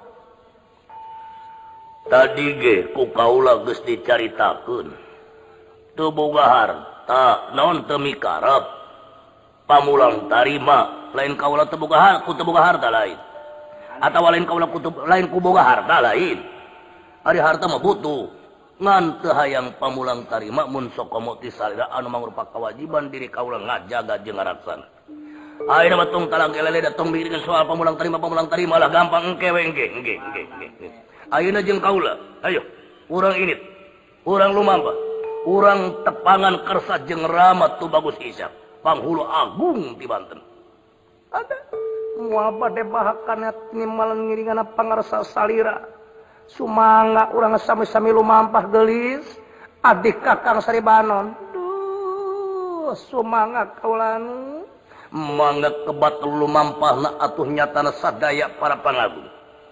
tadi ge ku kaula geus dicaritakeun teu boga harta naon teu mikarep pamulang tarima lain kaula teu boga harta lain atawa lain kaula lain ku boga harta lain ari harta mah butuh ngan teu hayang pamulang tarima mun sokomo ti salira anu mangrupa kewajiban diri kaula ngajaga jeung ngaraksana ayeuna mah tong talang elele da tong mikirkeun soal pamulang tarima lah gampang engke we engke ayeuna jeung kaula ayo urang init urang lumampa urang tepangan kersa jeung Rama tu Bagus Isyak panghulu agung di Banten ada moal bade bahakana nimalan ngiringana pangarsa salira sumangga urang sami-sami lumampah geulis adik Kakang Saribanon duh sumangga kaulanu mangga kebat lumampahna atuh nyatana sadaya para pangagung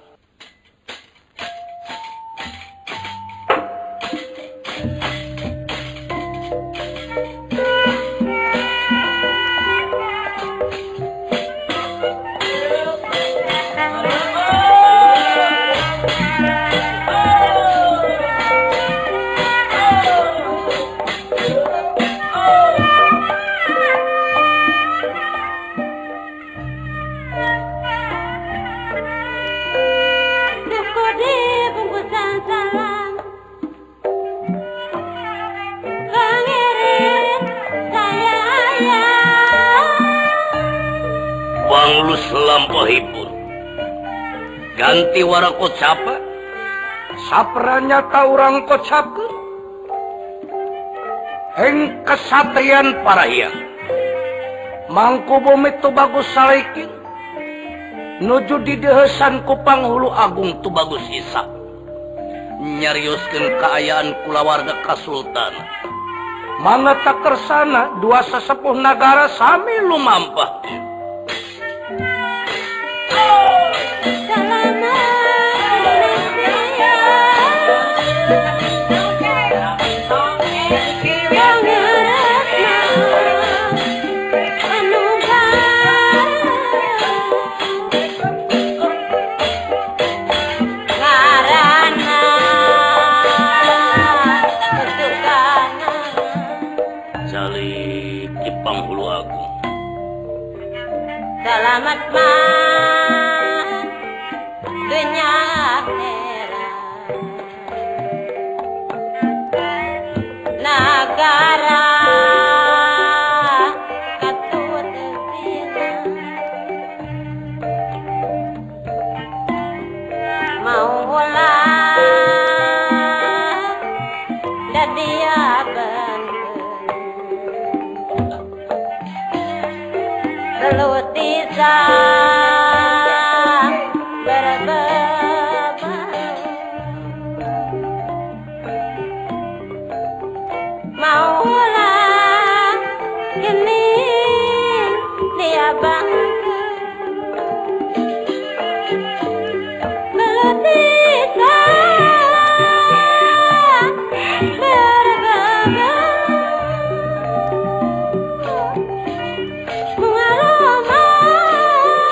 lampahipun ganti wara kocapa sapranya ka urang kocapkeun heng kesatrian parahiang mangku bumi tu Bagus Salekin nuju dideuheusan ku panghulu agung tu Bagus Isyak nyarioskeun kaayaan kulawarga kasultanan mangga tak kersana dua sesepuh nagara sami lumampah selamat man dunya akhirat nagara katut sina mau ulah dadia Lutisa berbebau maulah ini dia bangga Lutisa berbebau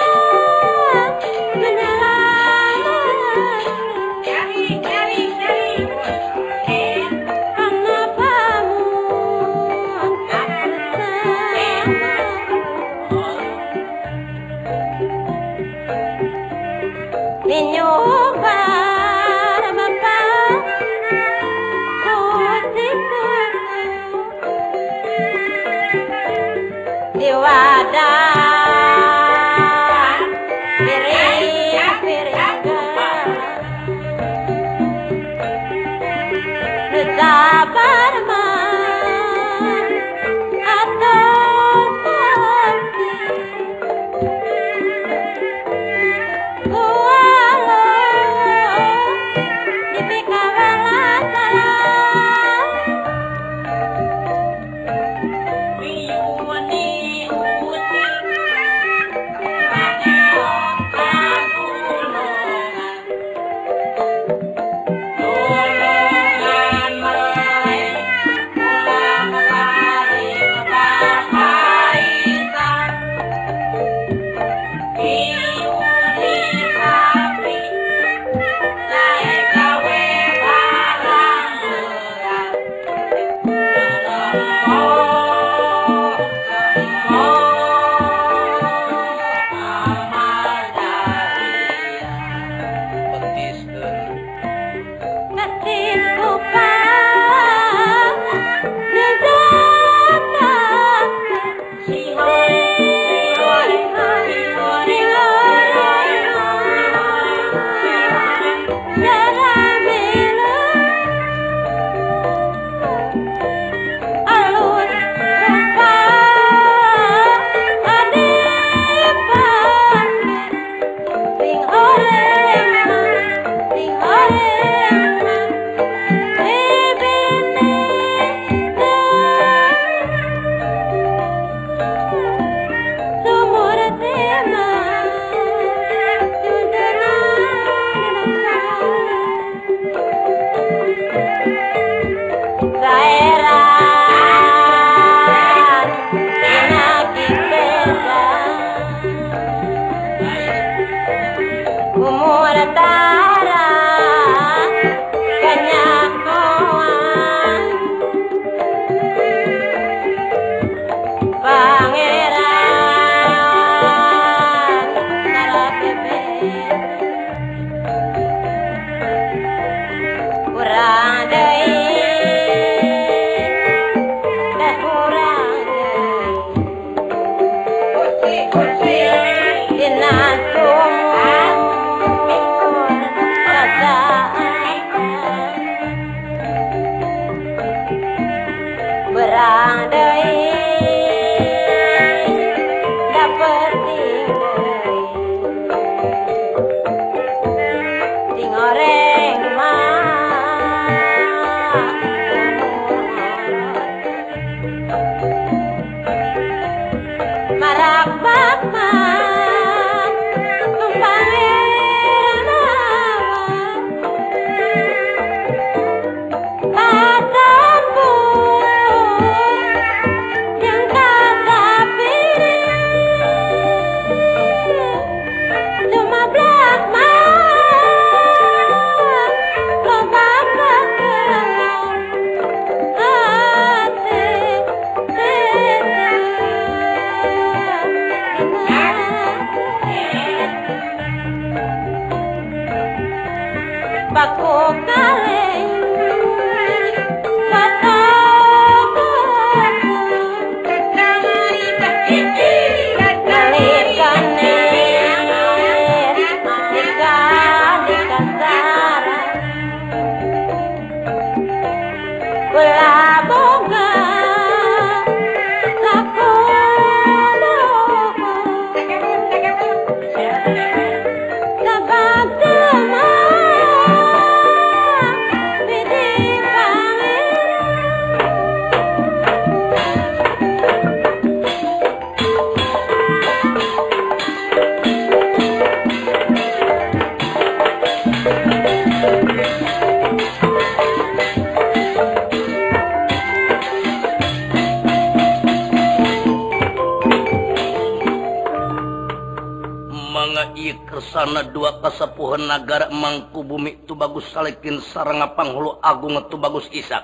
Kersana dua kasepuhan nagara Mangkubumi tu bagus salekin sareng panghulu agung tu bagus Isak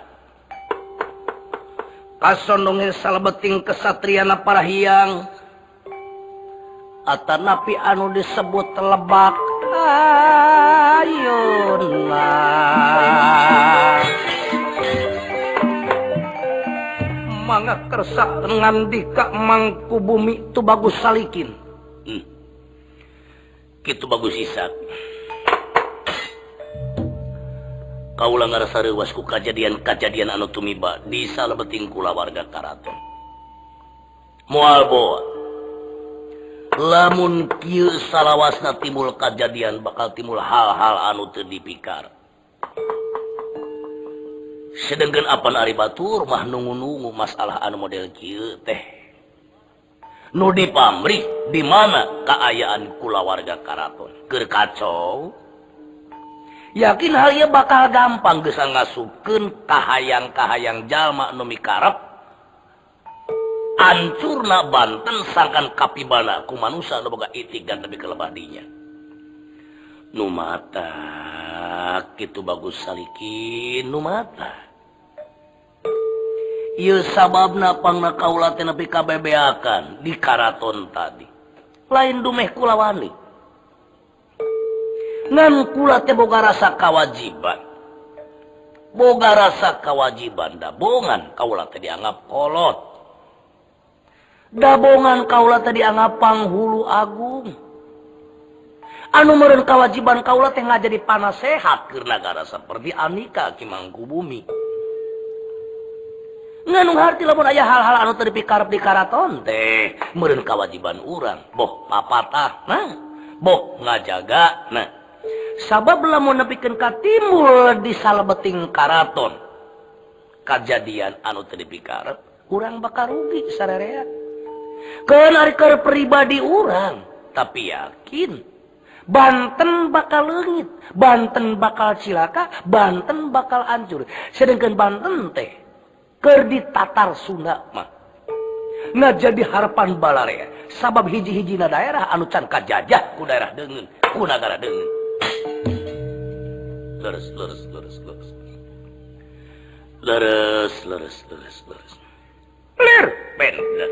kasondongin salebeting kesatriana parahiang atanapi anu disebut lebak ayuna mangga kersa ngandika Mangkubumi tu bagus salikin kitu bagus Isak kaulah ngarasa reuas ku kajadian anu tumiba di salebeting kulawarga karaton moal boa lamun kieu salawasna timbul kajadian bakal timbul hal-hal anu teu dipikar sedengkeun apan ari batur mah nungu-nungu masalah anu model kieu teh nu dipamrih di mana kaayaan kulawarga karaton keur kacau yakin hal ieu bakal gampang geus ngasupkeun kahayang-kahayang jalma nu mikarep ancurna Banten sangkan kapibana ku manusia nu boga itigan tapi kelebah dinya nu mata kitu bagus salikin nu mata ieu sababna pangna kaula teh nepi kabebeakan di karaton tadi lain dumeh kula wani ngan kula teh boga rasa kawajiban dabongan kaula teh dianggap kolot dabongan kaula teh dianggap panghulu agung anu meureun kawajiban kaula teh ngajadi panasehat keur nagara saperti Andika Ki Mangkubumi nganu harti lamun aya hal-hal anu teu dipikarep di karaton teh meureun kawajiban urang boh papatah nah boh ngajaga nah sabab lamun nepikeun katimbul di salebeting karaton kajadian anu teu dipikarep urang bakal rugi sarerea keun ari keur pribadi urang tapi yakin Banten bakal leungit Banten bakal cilaka Banten bakal hancur sedengkeun Banten teh keur ditatar Sunda mah ngajadi harapan balarea sabab hiji-hijina daerah anu can kajajah ku daerah deungeun ku nagara deungeun leres ler bener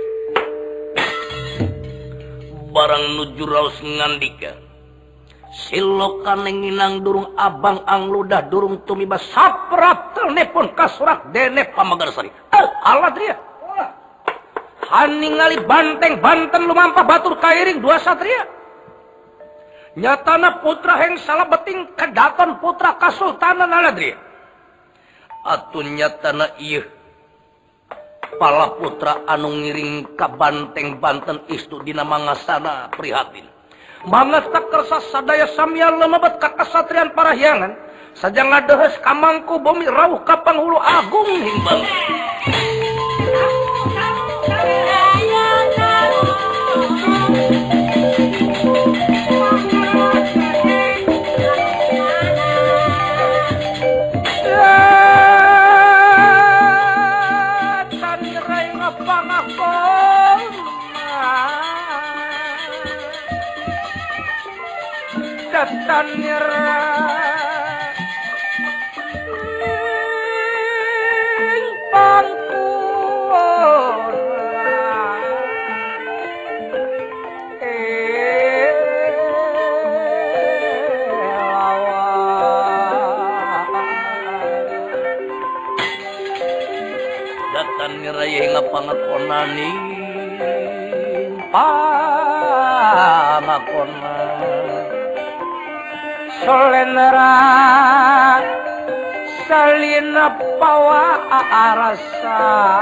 barang nuju raos ngandika silokan nginang durung abang angludah durung tumiba saprat telepon kasurak dene pamagarsari alat dia ningali banteng Banten lumampah batur kairing dua satria. Nyatana putra heng salah beting kedaton putra kasultanan aladri. Atun nyatana iya pala putra anu ngiring ka banteng Banten istu dina mangasana prihatin. Banget tak kersa sadaya samya lemebet ka kasatrian parahyangan. Saja ngadehes kamangku bumi rawuh ka panghulu agung himbang. Datan nyerah pangkuan datan nyerah yang pangakonani pangakonan solenera salina pawa arasa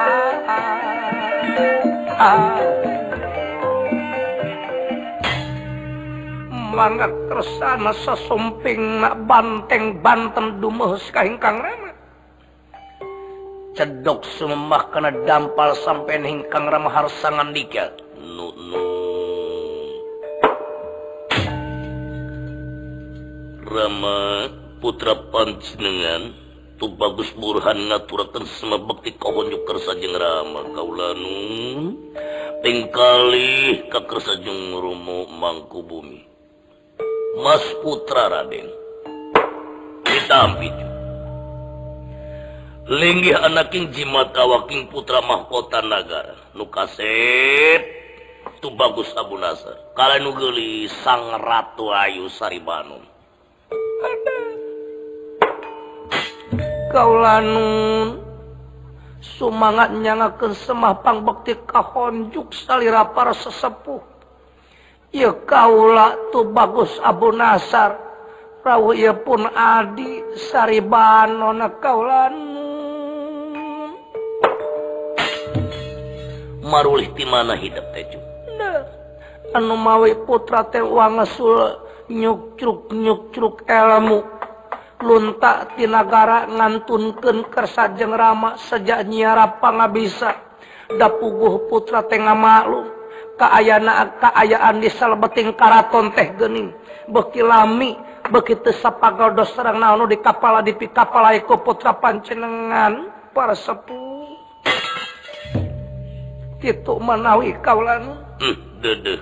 mangga kersana sasumping banteng Banten dumehes ka hingkang rama cedok sumemah kana dampal sampai hingkang rama harsangan dika Rama putra panjenengan tu bagus burhan ngaturaken sama bekti kahonjuk kersa jeung Rama kaulanu pengkalih ka kersa jeung Romo mangku bumi Mas putra Raden ditampi linggih anaking jimata waking putra mahkota nagara nu kaset tu bagus Abu Nasar kala nu geuli sang Ratu Ayu Saribanun kaulanun sumangat nyangakeun semah pangbekti kahonjuk salira para sesepuh ieu kaula tu bagus Abu Nasar rawuh ieu pun adi Saribanona kaulanun marulih ti mana hidup teh anu mawi putra teh wangesul nyuk-cruk ilmu luntak ti nagara ngantunkeun kersa jeung Rama sejak nyiara pangabisa da puguh putra teh ngamaklum kaayaan di salebeting karaton teh geuning beuki lami beuki teu sapagaldos sareng naon di kapala dipikapalai ku putra panjenengan para sepuh kitu manawi kaulan dedeh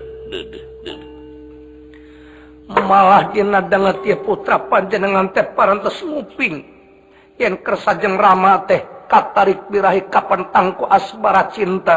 malah dina danget ieu putra panjenengan teh parantos nguping yen kersa jeung Rama teh katarik birahi kapentang ku asmara cinta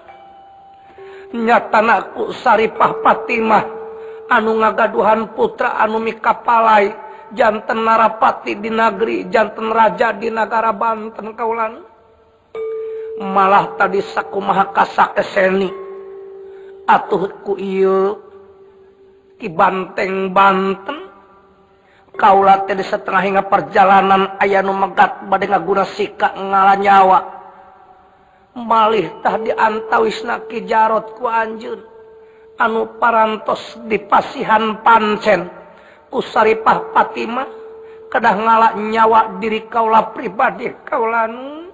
nyatana ku Saripah Fatimah anu ngagaduhan putra anu mikapalai janten Narapati di negeri janten raja di negara Banten kaulan malah tadi sakumaha kasakeseni atuh ku ieu ki banteng Banten kaula teh di setengah hingga perjalanan aya nu megat bade ngaguna sika ngalanyawa malih tah diantawisna Ki Jarot ku anjeun anu parantos di pasihan pancen ku Saripah Fatimah kedah ngala nyawa diri kaula pribadi kaulanu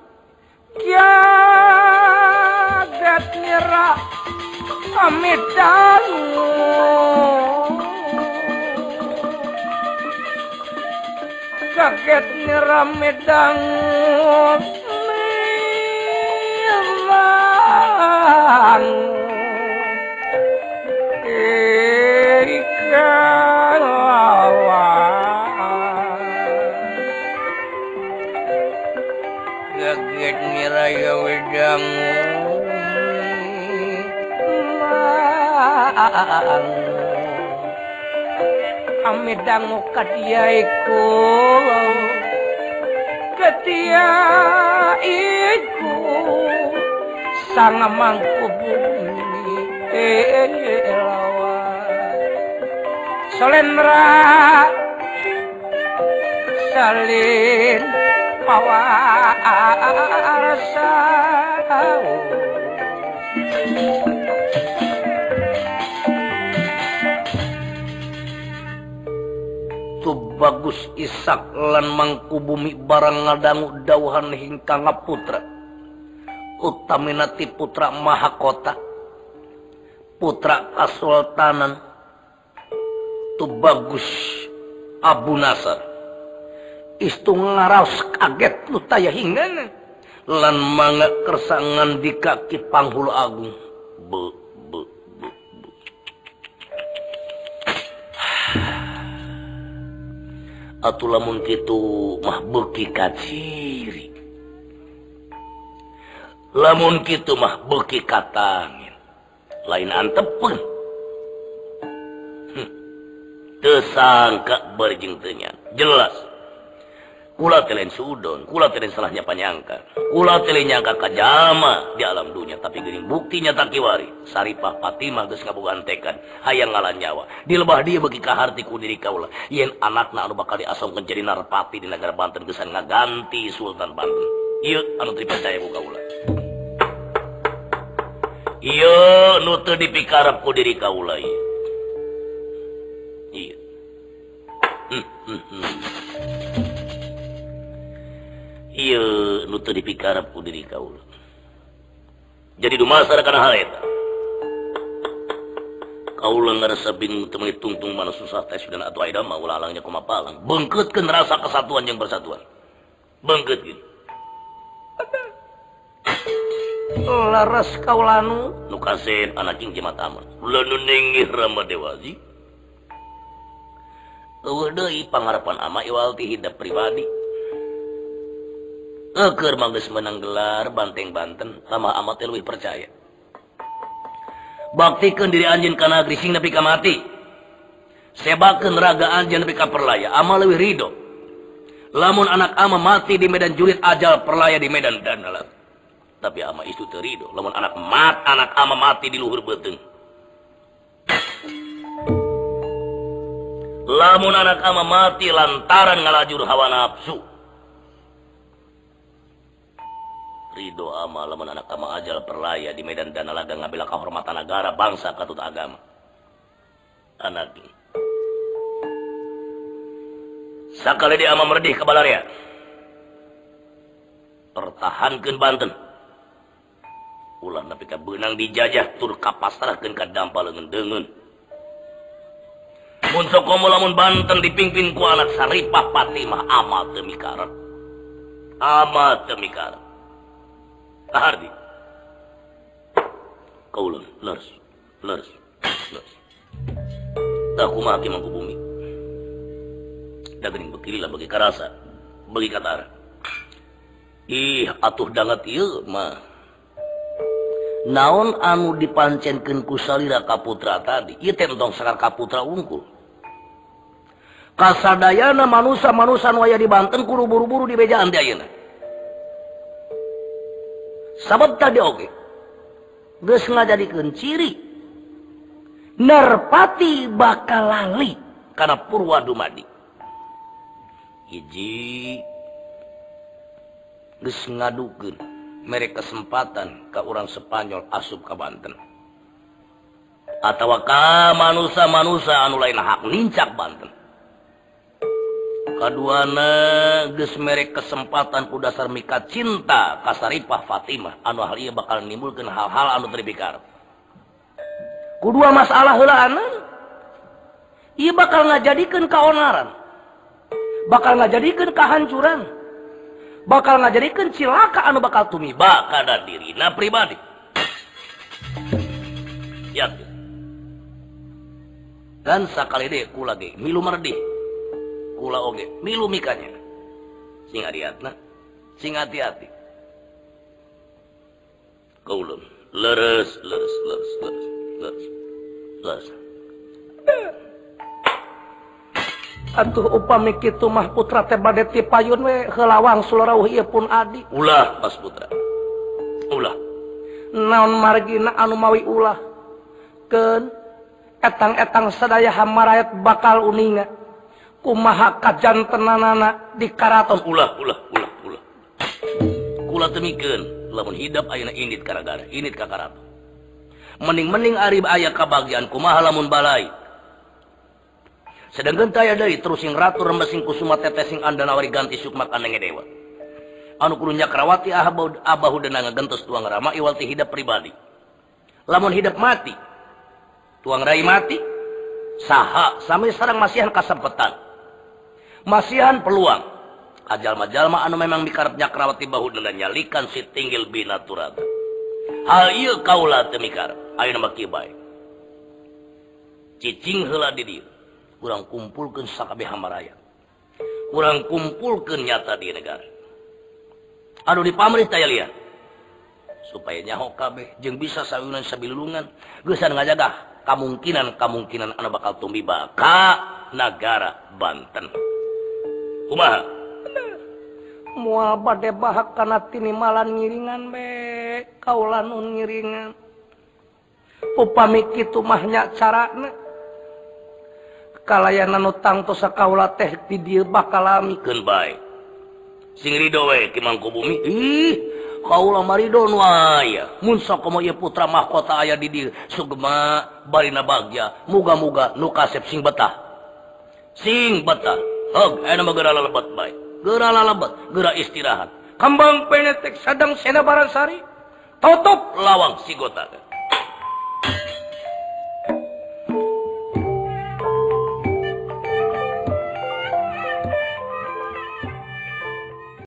kiaget nyera amidangu kaget nyerame dangu mirang kaget nyeraya wedangu amidangu katiaiku sang mangku Solendra salin pawarsa tu bagus Ishak lan mangku bumi barang ngadangu dauhan hingkang putra utaminati putra mahakota putra kasultanan tu bagus Abu Nasar istu ngaraos kaget lu taya hingga lan mangga kersangan di kaki panghulu agung be. Atuh lamun kitu mah beuki kaciri lamun kitu mah beuki katangin lain antepeun teu sangka barjing teu nya jelas kula teh lain sudon kula teh salahnya panyangka kula teh nyangka ka jalma di alam dunia tapi geuning bukti nyata kiwari Saripah Fatimah geus ngabogaan tekad hayang ngalan nyawa dilebah dia bagi kaharti ku diri kaula yen anakna anu bakal diasongkeun jadi narpati di negara Banten geusan ngaganti Sultan Banten ieu anu teu percaya ku kaula ieu nu teu dipikarep ku diri kaula ieu iya iya nu teu dipikarep ku diri kaula jadi dumasar kana hal eta kaula ngarasa bingung teu tungtung mana susah teh dan atuh aida mah ulah alangnya kumapalang beungkeutkeun rasa kesatuan jeung persatuan beungkeutkeun laras kaulanu nu kaset anak king Jimat Aman ulah nu nenggih Rama Dewaji eueuh deui pangarepan ama iwalti hidup pribadi keur manggeus menang gelar Banteng Banten Rama ama teh leuwih percaya baktikeun diri anjeun ka nagri sing nepi ka mati sebakeun raga anjeun nepi ka perlaya ama leuwih ridho lamun anak ama mati di medan jurit ajal perlaya di medan dandalat tapi ama itu teu ridho lamun anak ama mati di luhur beuteung lamun anak ama mati lantaran ngalajur hawa nafsu ridho ama lamun anak ama ajal perlaya di medan danalaga ngabela kahormatan negara bangsa katut agama anak sakali di ama merdih ka Balarea pertahankeun Banten ulah nepi ka beunang dijajah tur kapasrahkeun ka dampaleun deungeun mun sokomo lamun Banten dipimpin ku anak Saripah Fatimah ama teu mikarep Kahardi kaulun leres tak kumaha ki mangku bumi da geuning beuki lah bagi karasa bagi katara ih atuh dangat ieu mah naon anu dipancenkeun ku salira kaputra tadi ieu teh entong sakar kaputra unggul kasadayana manusia nu aya di Banten kudu buru-buru di bejaan di ayeuna sabab tadi oge geus ngajadikeun ciri Narpati bakal lali kana Purwa Dumadi hiji geus ngadukeun mere kesempatan ka urang Spanyol asup ka Banten atawa ka manusia anu lain hak nincak Banten kaduana geus mere kesempatan ku dasar mika cinta ka Saripah Fatimah anu hal ieu bakal nimbulkeun hal-hal anu teu dipikarep kudua masalah heulaana ieu bakal ngajadikeun kaonaran bakal ngajadikeun kahancuran bakal ngajadikeun cilaka anu bakal tumiba kana dirina pribadi yakin dan sakali deui kula ge milu merdih kula oge milu mikanya sing adiatna sing hati-hati kaulun leres atuh upami kitu mah putra teh bade ti payun we heulawang sularauh ieu pun adi ulah pas putra ulah naon margina anu mawi ulah Ken etang-etang sadaya hamarayat bakal uninga kumaha kajantenanana di karaton ulah kula temikeun lamun hidup ayeuna indit gara-gara indit ka karaton mending ari aya kabagian kumaha lamun balai sedangkan taya deui terusing ratu rembesing kusuma tetesing andanawari ganti sukma kana dewa anu kudu nyakrawati abahu deuna ngagentos tuang rama iwal ti hidup pribadi lamun hidup mati tuang rai mati saha sami sareng masihan kasempetan masihan peluang ajal-majalma anu memang mikarep nyakrawati bahu dan nyalikan si tinggil binaturata hal ieu kaula teu mikarep ayeuna mah kieu bae cicing heula di dieu urang kumpulkeun sakabeh hamaraya urang kumpulkeun nyata di negara anu di pamerintah lian supaya nyaho kabeh jeung bisa sawiunan sabilulungan geusan ngajaga kemungkinan anu bakal tumiba ka negara Banten. Kumaha? Moal bade bahak kana tinimalan ngiringan be, kaula nun ngiringan. Upami kitu mah nya carana. Kalayan anu tangtos kaula teh di dieu bakal lamikeun bae. Sing ridho we ki mangku bumi. Ih, kaula marido nu aya mun sakomo ieu putra mahkota aya di dieu sugema barina bagja muga-muga nu kasep sing betah hog aya mah geura lalebet bae geura lalebet geura istirahat kembang penetek sadang sena barasari tutup lawang sigota